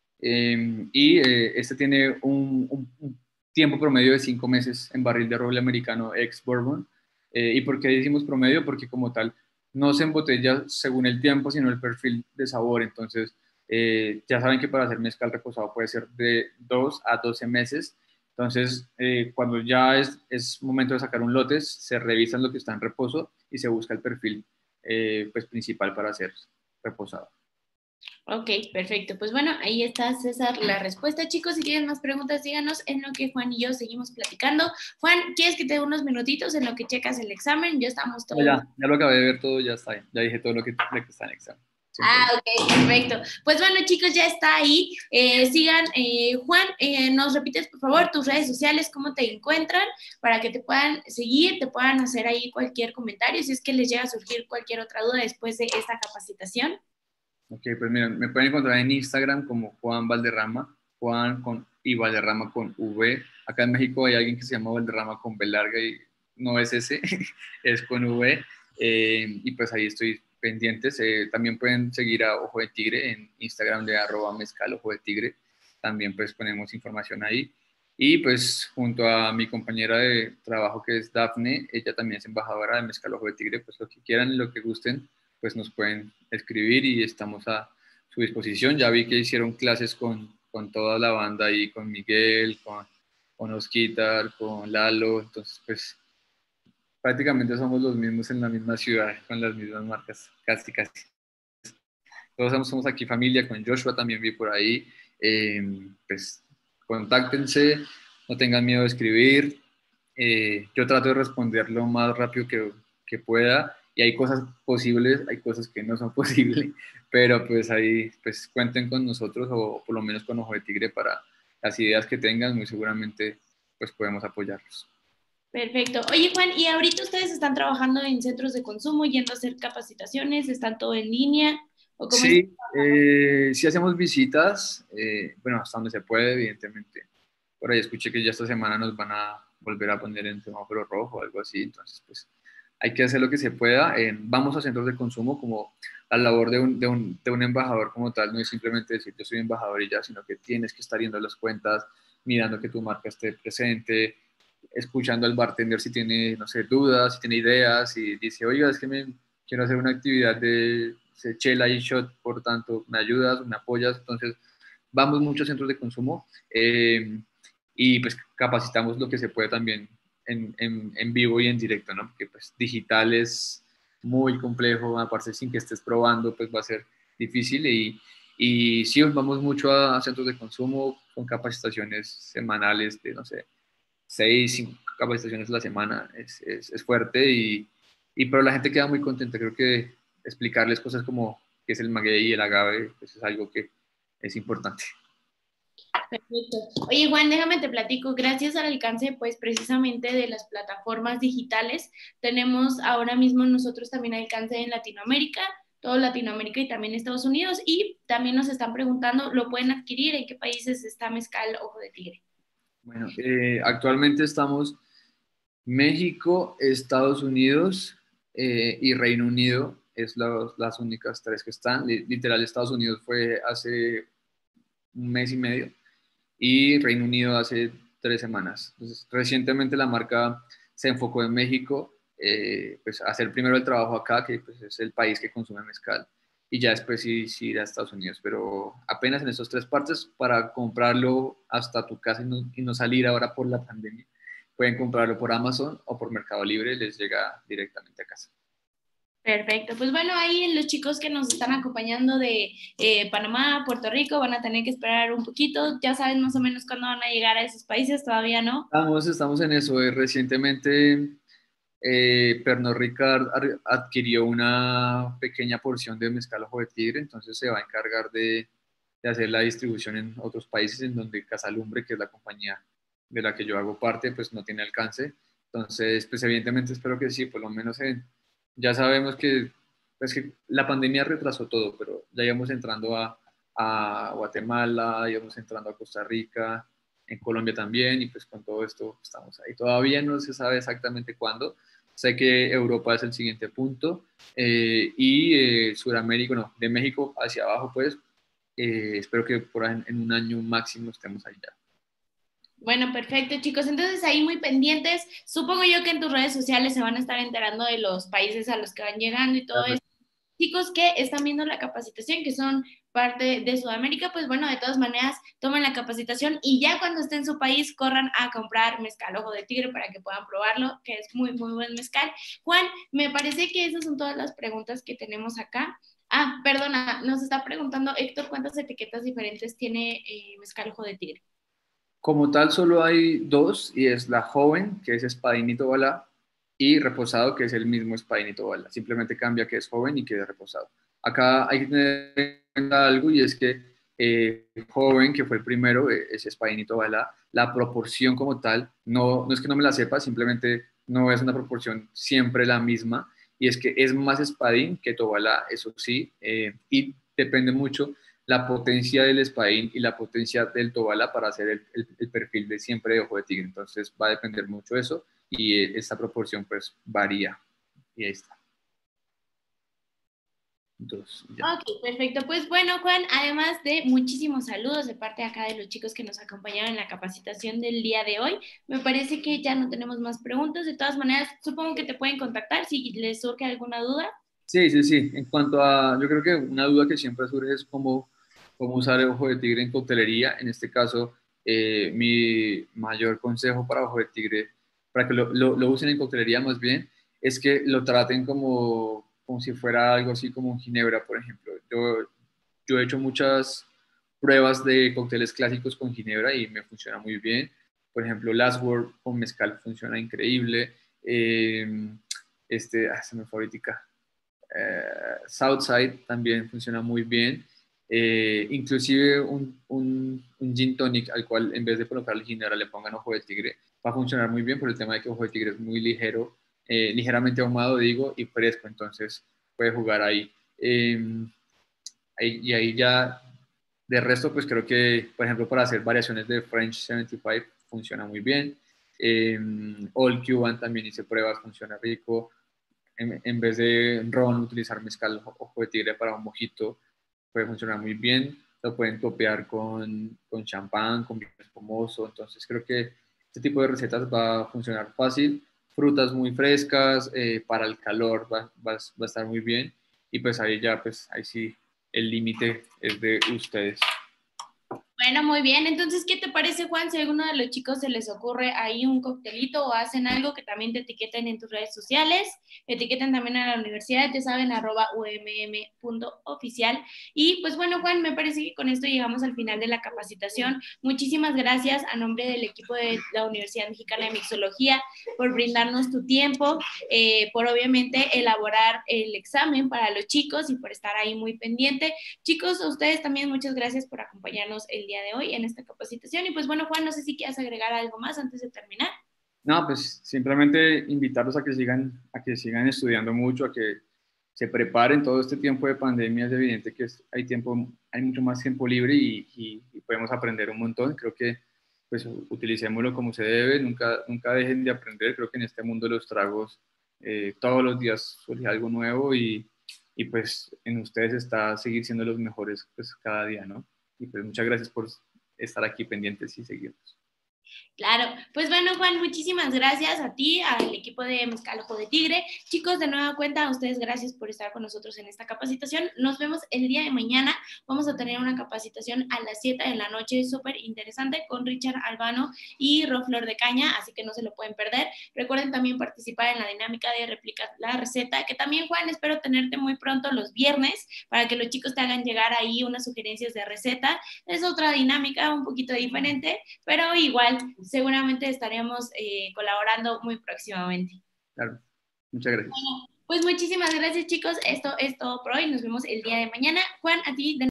Eh, y eh, este tiene un, un- un tiempo promedio de cinco meses en barril de roble americano ex bourbon. Eh, ¿y por qué decimos promedio? Porque como tal no se embotella según el tiempo, sino el perfil de sabor. Entonces, eh, ya saben que para hacer mezcal reposado puede ser de dos a doce meses. Entonces, eh, cuando ya es, es momento de sacar un lote, se revisan lo que está en reposo y se busca el perfil eh, pues, principal para hacer reposado. Ok, perfecto. Pues bueno, ahí está César la respuesta. Chicos, si tienen más preguntas, díganos en lo que Juan y yo seguimos platicando. Juan, ¿quieres que te dé unos minutitos en lo que checas el examen? Ya estamos No, todos. ya, ya lo acabé de ver todo, ya está bien. Ya dije todo lo que, lo que está en examen, sin Ah, problema. ok, perfecto. Pues bueno, chicos, ya está ahí. Eh, sigan, eh, Juan, eh, nos repites por favor tus redes sociales, cómo te encuentran, para que te puedan seguir, te puedan hacer ahí cualquier comentario, si es que les llega a surgir cualquier otra duda después de esta capacitación. Ok, pues miren, me pueden encontrar en Instagram como Juan Valderrama, Juan con, y Valderrama con V. Acá en México hay alguien que se llama Valderrama con B larga y no es ese, es con V. Eh, y pues ahí estoy pendientes. Eh, también pueden seguir a Ojo de Tigre en Instagram de arroba mezcal Ojo de Tigre. También pues ponemos información ahí. Y pues junto a mi compañera de trabajo que es Dafne, ella también es embajadora de Mezcal Ojo de Tigre, pues lo que quieran, lo que gusten pues nos pueden escribir y estamos a su disposición. Ya vi que hicieron clases con, con toda la banda ahí, con Miguel, con, con Osquitar, con Lalo, entonces pues prácticamente somos los mismos en la misma ciudad, con las mismas marcas, casi, casi. Todos somos, somos aquí familia, con Joshua también vi por ahí, eh, pues contáctense, no tengan miedo de escribir, eh, yo trato de responder lo más rápido que, que pueda y hay cosas posibles, hay cosas que no son posibles, pero pues ahí pues cuenten con nosotros o por lo menos con Ojo de Tigre para las ideas que tengan, muy seguramente pues podemos apoyarlos. Perfecto. Oye, Juan, ¿y ahorita ustedes están trabajando en centros de consumo, yendo a hacer capacitaciones? ¿Están todo en línea? ¿O cómo están Sí, trabajando? eh, sí hacemos visitas, eh, bueno, hasta donde se puede, evidentemente. Por ahí escuché que ya esta semana nos van a volver a poner en semáforo rojo o algo así, entonces pues hay que hacer lo que se pueda. Eh, vamos a centros de consumo como la labor de un, de, un, de un embajador como tal, no es simplemente decir yo soy embajador y ya, sino que tienes que estar viendo las cuentas, mirando que tu marca esté presente, escuchando al bartender si tiene, no sé, dudas, si tiene ideas, y dice, oiga, es que me quiero hacer una actividad de se chela y shot, por tanto, me ayudas, me apoyas, entonces vamos muchos centros de consumo eh, y pues capacitamos lo que se puede también en, en, en, vivo y en directo, ¿no? Porque pues digital es muy complejo, aparte sin que estés probando, pues va a ser difícil y, y sí, vamos mucho a, a centros de consumo con capacitaciones semanales de, no sé, seis, cinco capacitaciones a la semana, es, es, es fuerte y, y, pero la gente queda muy contenta. Creo que explicarles cosas como qué es el maguey y el agave, pues es algo que es importante. Perfecto. Oye, Juan, déjame te platico. Gracias al alcance, pues, precisamente de las plataformas digitales, tenemos ahora mismo nosotros también alcance en Latinoamérica, todo Latinoamérica y también Estados Unidos. Y también nos están preguntando, ¿lo pueden adquirir? ¿En qué países está Mezcal Ojo de Tigre? Bueno, eh, actualmente estamos México, Estados Unidos eh, y Reino Unido. es los, las únicas tres que están. Literal, Estados Unidos fue hace un mes y medio y Reino Unido hace tres semanas. Entonces, recientemente la marca se enfocó en México, eh, pues a hacer primero el trabajo acá, que pues, es el país que consume mezcal, y ya después sí, sí ir a Estados Unidos, pero apenas en esas tres partes para comprarlo hasta tu casa y no, y no salir ahora por la pandemia. Pueden comprarlo por Amazon o por Mercado Libre, les llega directamente a casa. Perfecto, pues bueno, ahí los chicos que nos están acompañando de eh, Panamá, Puerto Rico, van a tener que esperar un poquito. Ya saben más o menos cuándo van a llegar a esos países, todavía no. Estamos, estamos en eso. Eh, recientemente eh, Pernod Ricard ar- adquirió una pequeña porción de mezcal ojo de tigre, entonces se va a encargar de, de hacer la distribución en otros países en donde Casalumbre, que es la compañía de la que yo hago parte, pues no tiene alcance. Entonces, pues evidentemente espero que sí, por lo menos en, ya sabemos que, pues que la pandemia retrasó todo, pero ya íbamos entrando a, a Guatemala, íbamos entrando a Costa Rica, en Colombia también, y pues con todo esto estamos ahí. Todavía no se sabe exactamente cuándo. Sé que Europa es el siguiente punto eh, y eh, Sudamérica, no, de México hacia abajo, pues eh, espero que por ahí en, en un año máximo estemos allá. Bueno, perfecto, chicos. Entonces ahí muy pendientes. Supongo yo que en tus redes sociales se van a estar enterando de los países a los que van llegando y todo eso. Chicos que están viendo la capacitación, que son parte de Sudamérica, pues bueno, de todas maneras, tomen la capacitación y ya cuando estén en su país, corran a comprar mezcal ojo de tigre para que puedan probarlo, que es muy, muy buen mezcal. Juan, me parece que esas son todas las preguntas que tenemos acá. Ah, perdona, nos está preguntando Héctor cuántas etiquetas diferentes tiene eh, mezcal ojo de tigre. Como tal, solo hay dos, y es la joven, que es Espadinito Balá, y reposado, que es el mismo Espadinito Balá. Simplemente cambia que es joven y que es reposado. Acá hay que tener en cuenta algo, y es que eh, joven, que fue el primero, eh, es Espadinito Balá, la proporción como tal, no, no es que no me la sepa, simplemente no es una proporción siempre la misma, y es que es más espadín que Tobalá, eso sí, eh, y depende mucho la potencia del espadín y la potencia del tobala para hacer el, el, el, perfil de siempre de ojo de tigre. Entonces va a depender mucho de eso y eh, esta proporción pues varía. Y ahí está. Entonces, ya. Ok, perfecto. Pues bueno, Juan, además de muchísimos saludos de parte acá de los chicos que nos acompañaron en la capacitación del día de hoy, me parece que ya no tenemos más preguntas. De todas maneras, supongo que te pueden contactar si les surge alguna duda. Sí, sí, sí. En cuanto a, yo creo que una duda que siempre surge es cómo, cómo usar el ojo de tigre en coctelería. En este caso, eh, mi mayor consejo para ojo de tigre, para que lo, lo, lo usen en coctelería más bien, es que lo traten como, como si fuera algo así como un ginebra, por ejemplo. Yo, yo he hecho muchas pruebas de cócteles clásicos con ginebra y me funciona muy bien. Por ejemplo, Last Word con mezcal funciona increíble. Eh, este, ah, se me fue ahorita eh, Southside también funciona muy bien. Eh, inclusive un, un, un, gin tonic al cual en vez de colocarle ginebra le pongan ojo de tigre va a funcionar muy bien por el tema de que ojo de tigre es muy ligero, eh, ligeramente ahumado digo y fresco, entonces puede jugar ahí. Eh, ahí y ahí ya de resto pues creo que por ejemplo para hacer variaciones de French setenta y cinco funciona muy bien. Eh, All Cuban también hice pruebas, funciona rico en, en vez de ron, utilizar mezcal ojo de tigre para un mojito, puede funcionar muy bien. Lo pueden topear con, con champán, con vino espumoso. Entonces creo que este tipo de recetas va a funcionar fácil. Frutas muy frescas, eh, para el calor va, va, va, a estar muy bien. Y pues ahí ya, pues ahí sí, el límite es de ustedes. Bueno, muy bien. Entonces, ¿qué te parece, Juan? Si a alguno de los chicos se les ocurre ahí un coctelito o hacen algo, que también te etiqueten en tus redes sociales, etiqueten también a la universidad, ya saben, arroba umm.oficial. Y pues bueno, Juan, me parece que con esto llegamos al final de la capacitación. Muchísimas gracias a nombre del equipo de la Universidad Mexicana de Mixología por brindarnos tu tiempo, eh, por obviamente elaborar el examen para los chicos y por estar ahí muy pendiente. Chicos, a ustedes también muchas gracias por acompañarnos el día de hoy en esta capacitación. Y pues bueno, Juan, no sé si quieres agregar algo más antes de terminar. No, pues simplemente invitarlos a que sigan, a que sigan estudiando mucho, a que se preparen todo este tiempo de pandemia. Es evidente que es, hay tiempo, hay mucho más tiempo libre y, y, y, podemos aprender un montón. Creo que pues utilicémoslo como se debe, nunca, nunca dejen de aprender. Creo que en este mundo de los tragos eh, todos los días surge algo nuevo y, y pues en ustedes está seguir siendo los mejores pues cada día, ¿no? Y pues muchas gracias por estar aquí pendientes y seguirnos. Claro, pues bueno, Juan, muchísimas gracias a ti, al equipo de Mezcal Ojo de Tigre. Chicos, de nueva cuenta, a ustedes gracias por estar con nosotros en esta capacitación. Nos vemos el día de mañana. Vamos a tener una capacitación a las siete de la noche, súper interesante, con Richard Albano y Ro Flor de Caña, así que no se lo pueden perder. Recuerden también participar en la dinámica de replicar la receta, que también, Juan, espero tenerte muy pronto los viernes para que los chicos te hagan llegar ahí unas sugerencias de receta. Es otra dinámica un poquito diferente, pero igual seguramente estaremos eh, colaborando muy próximamente. Claro, muchas gracias. Bueno, pues muchísimas gracias, chicos. Esto es todo por hoy. Nos vemos el día de mañana. Juan, a ti de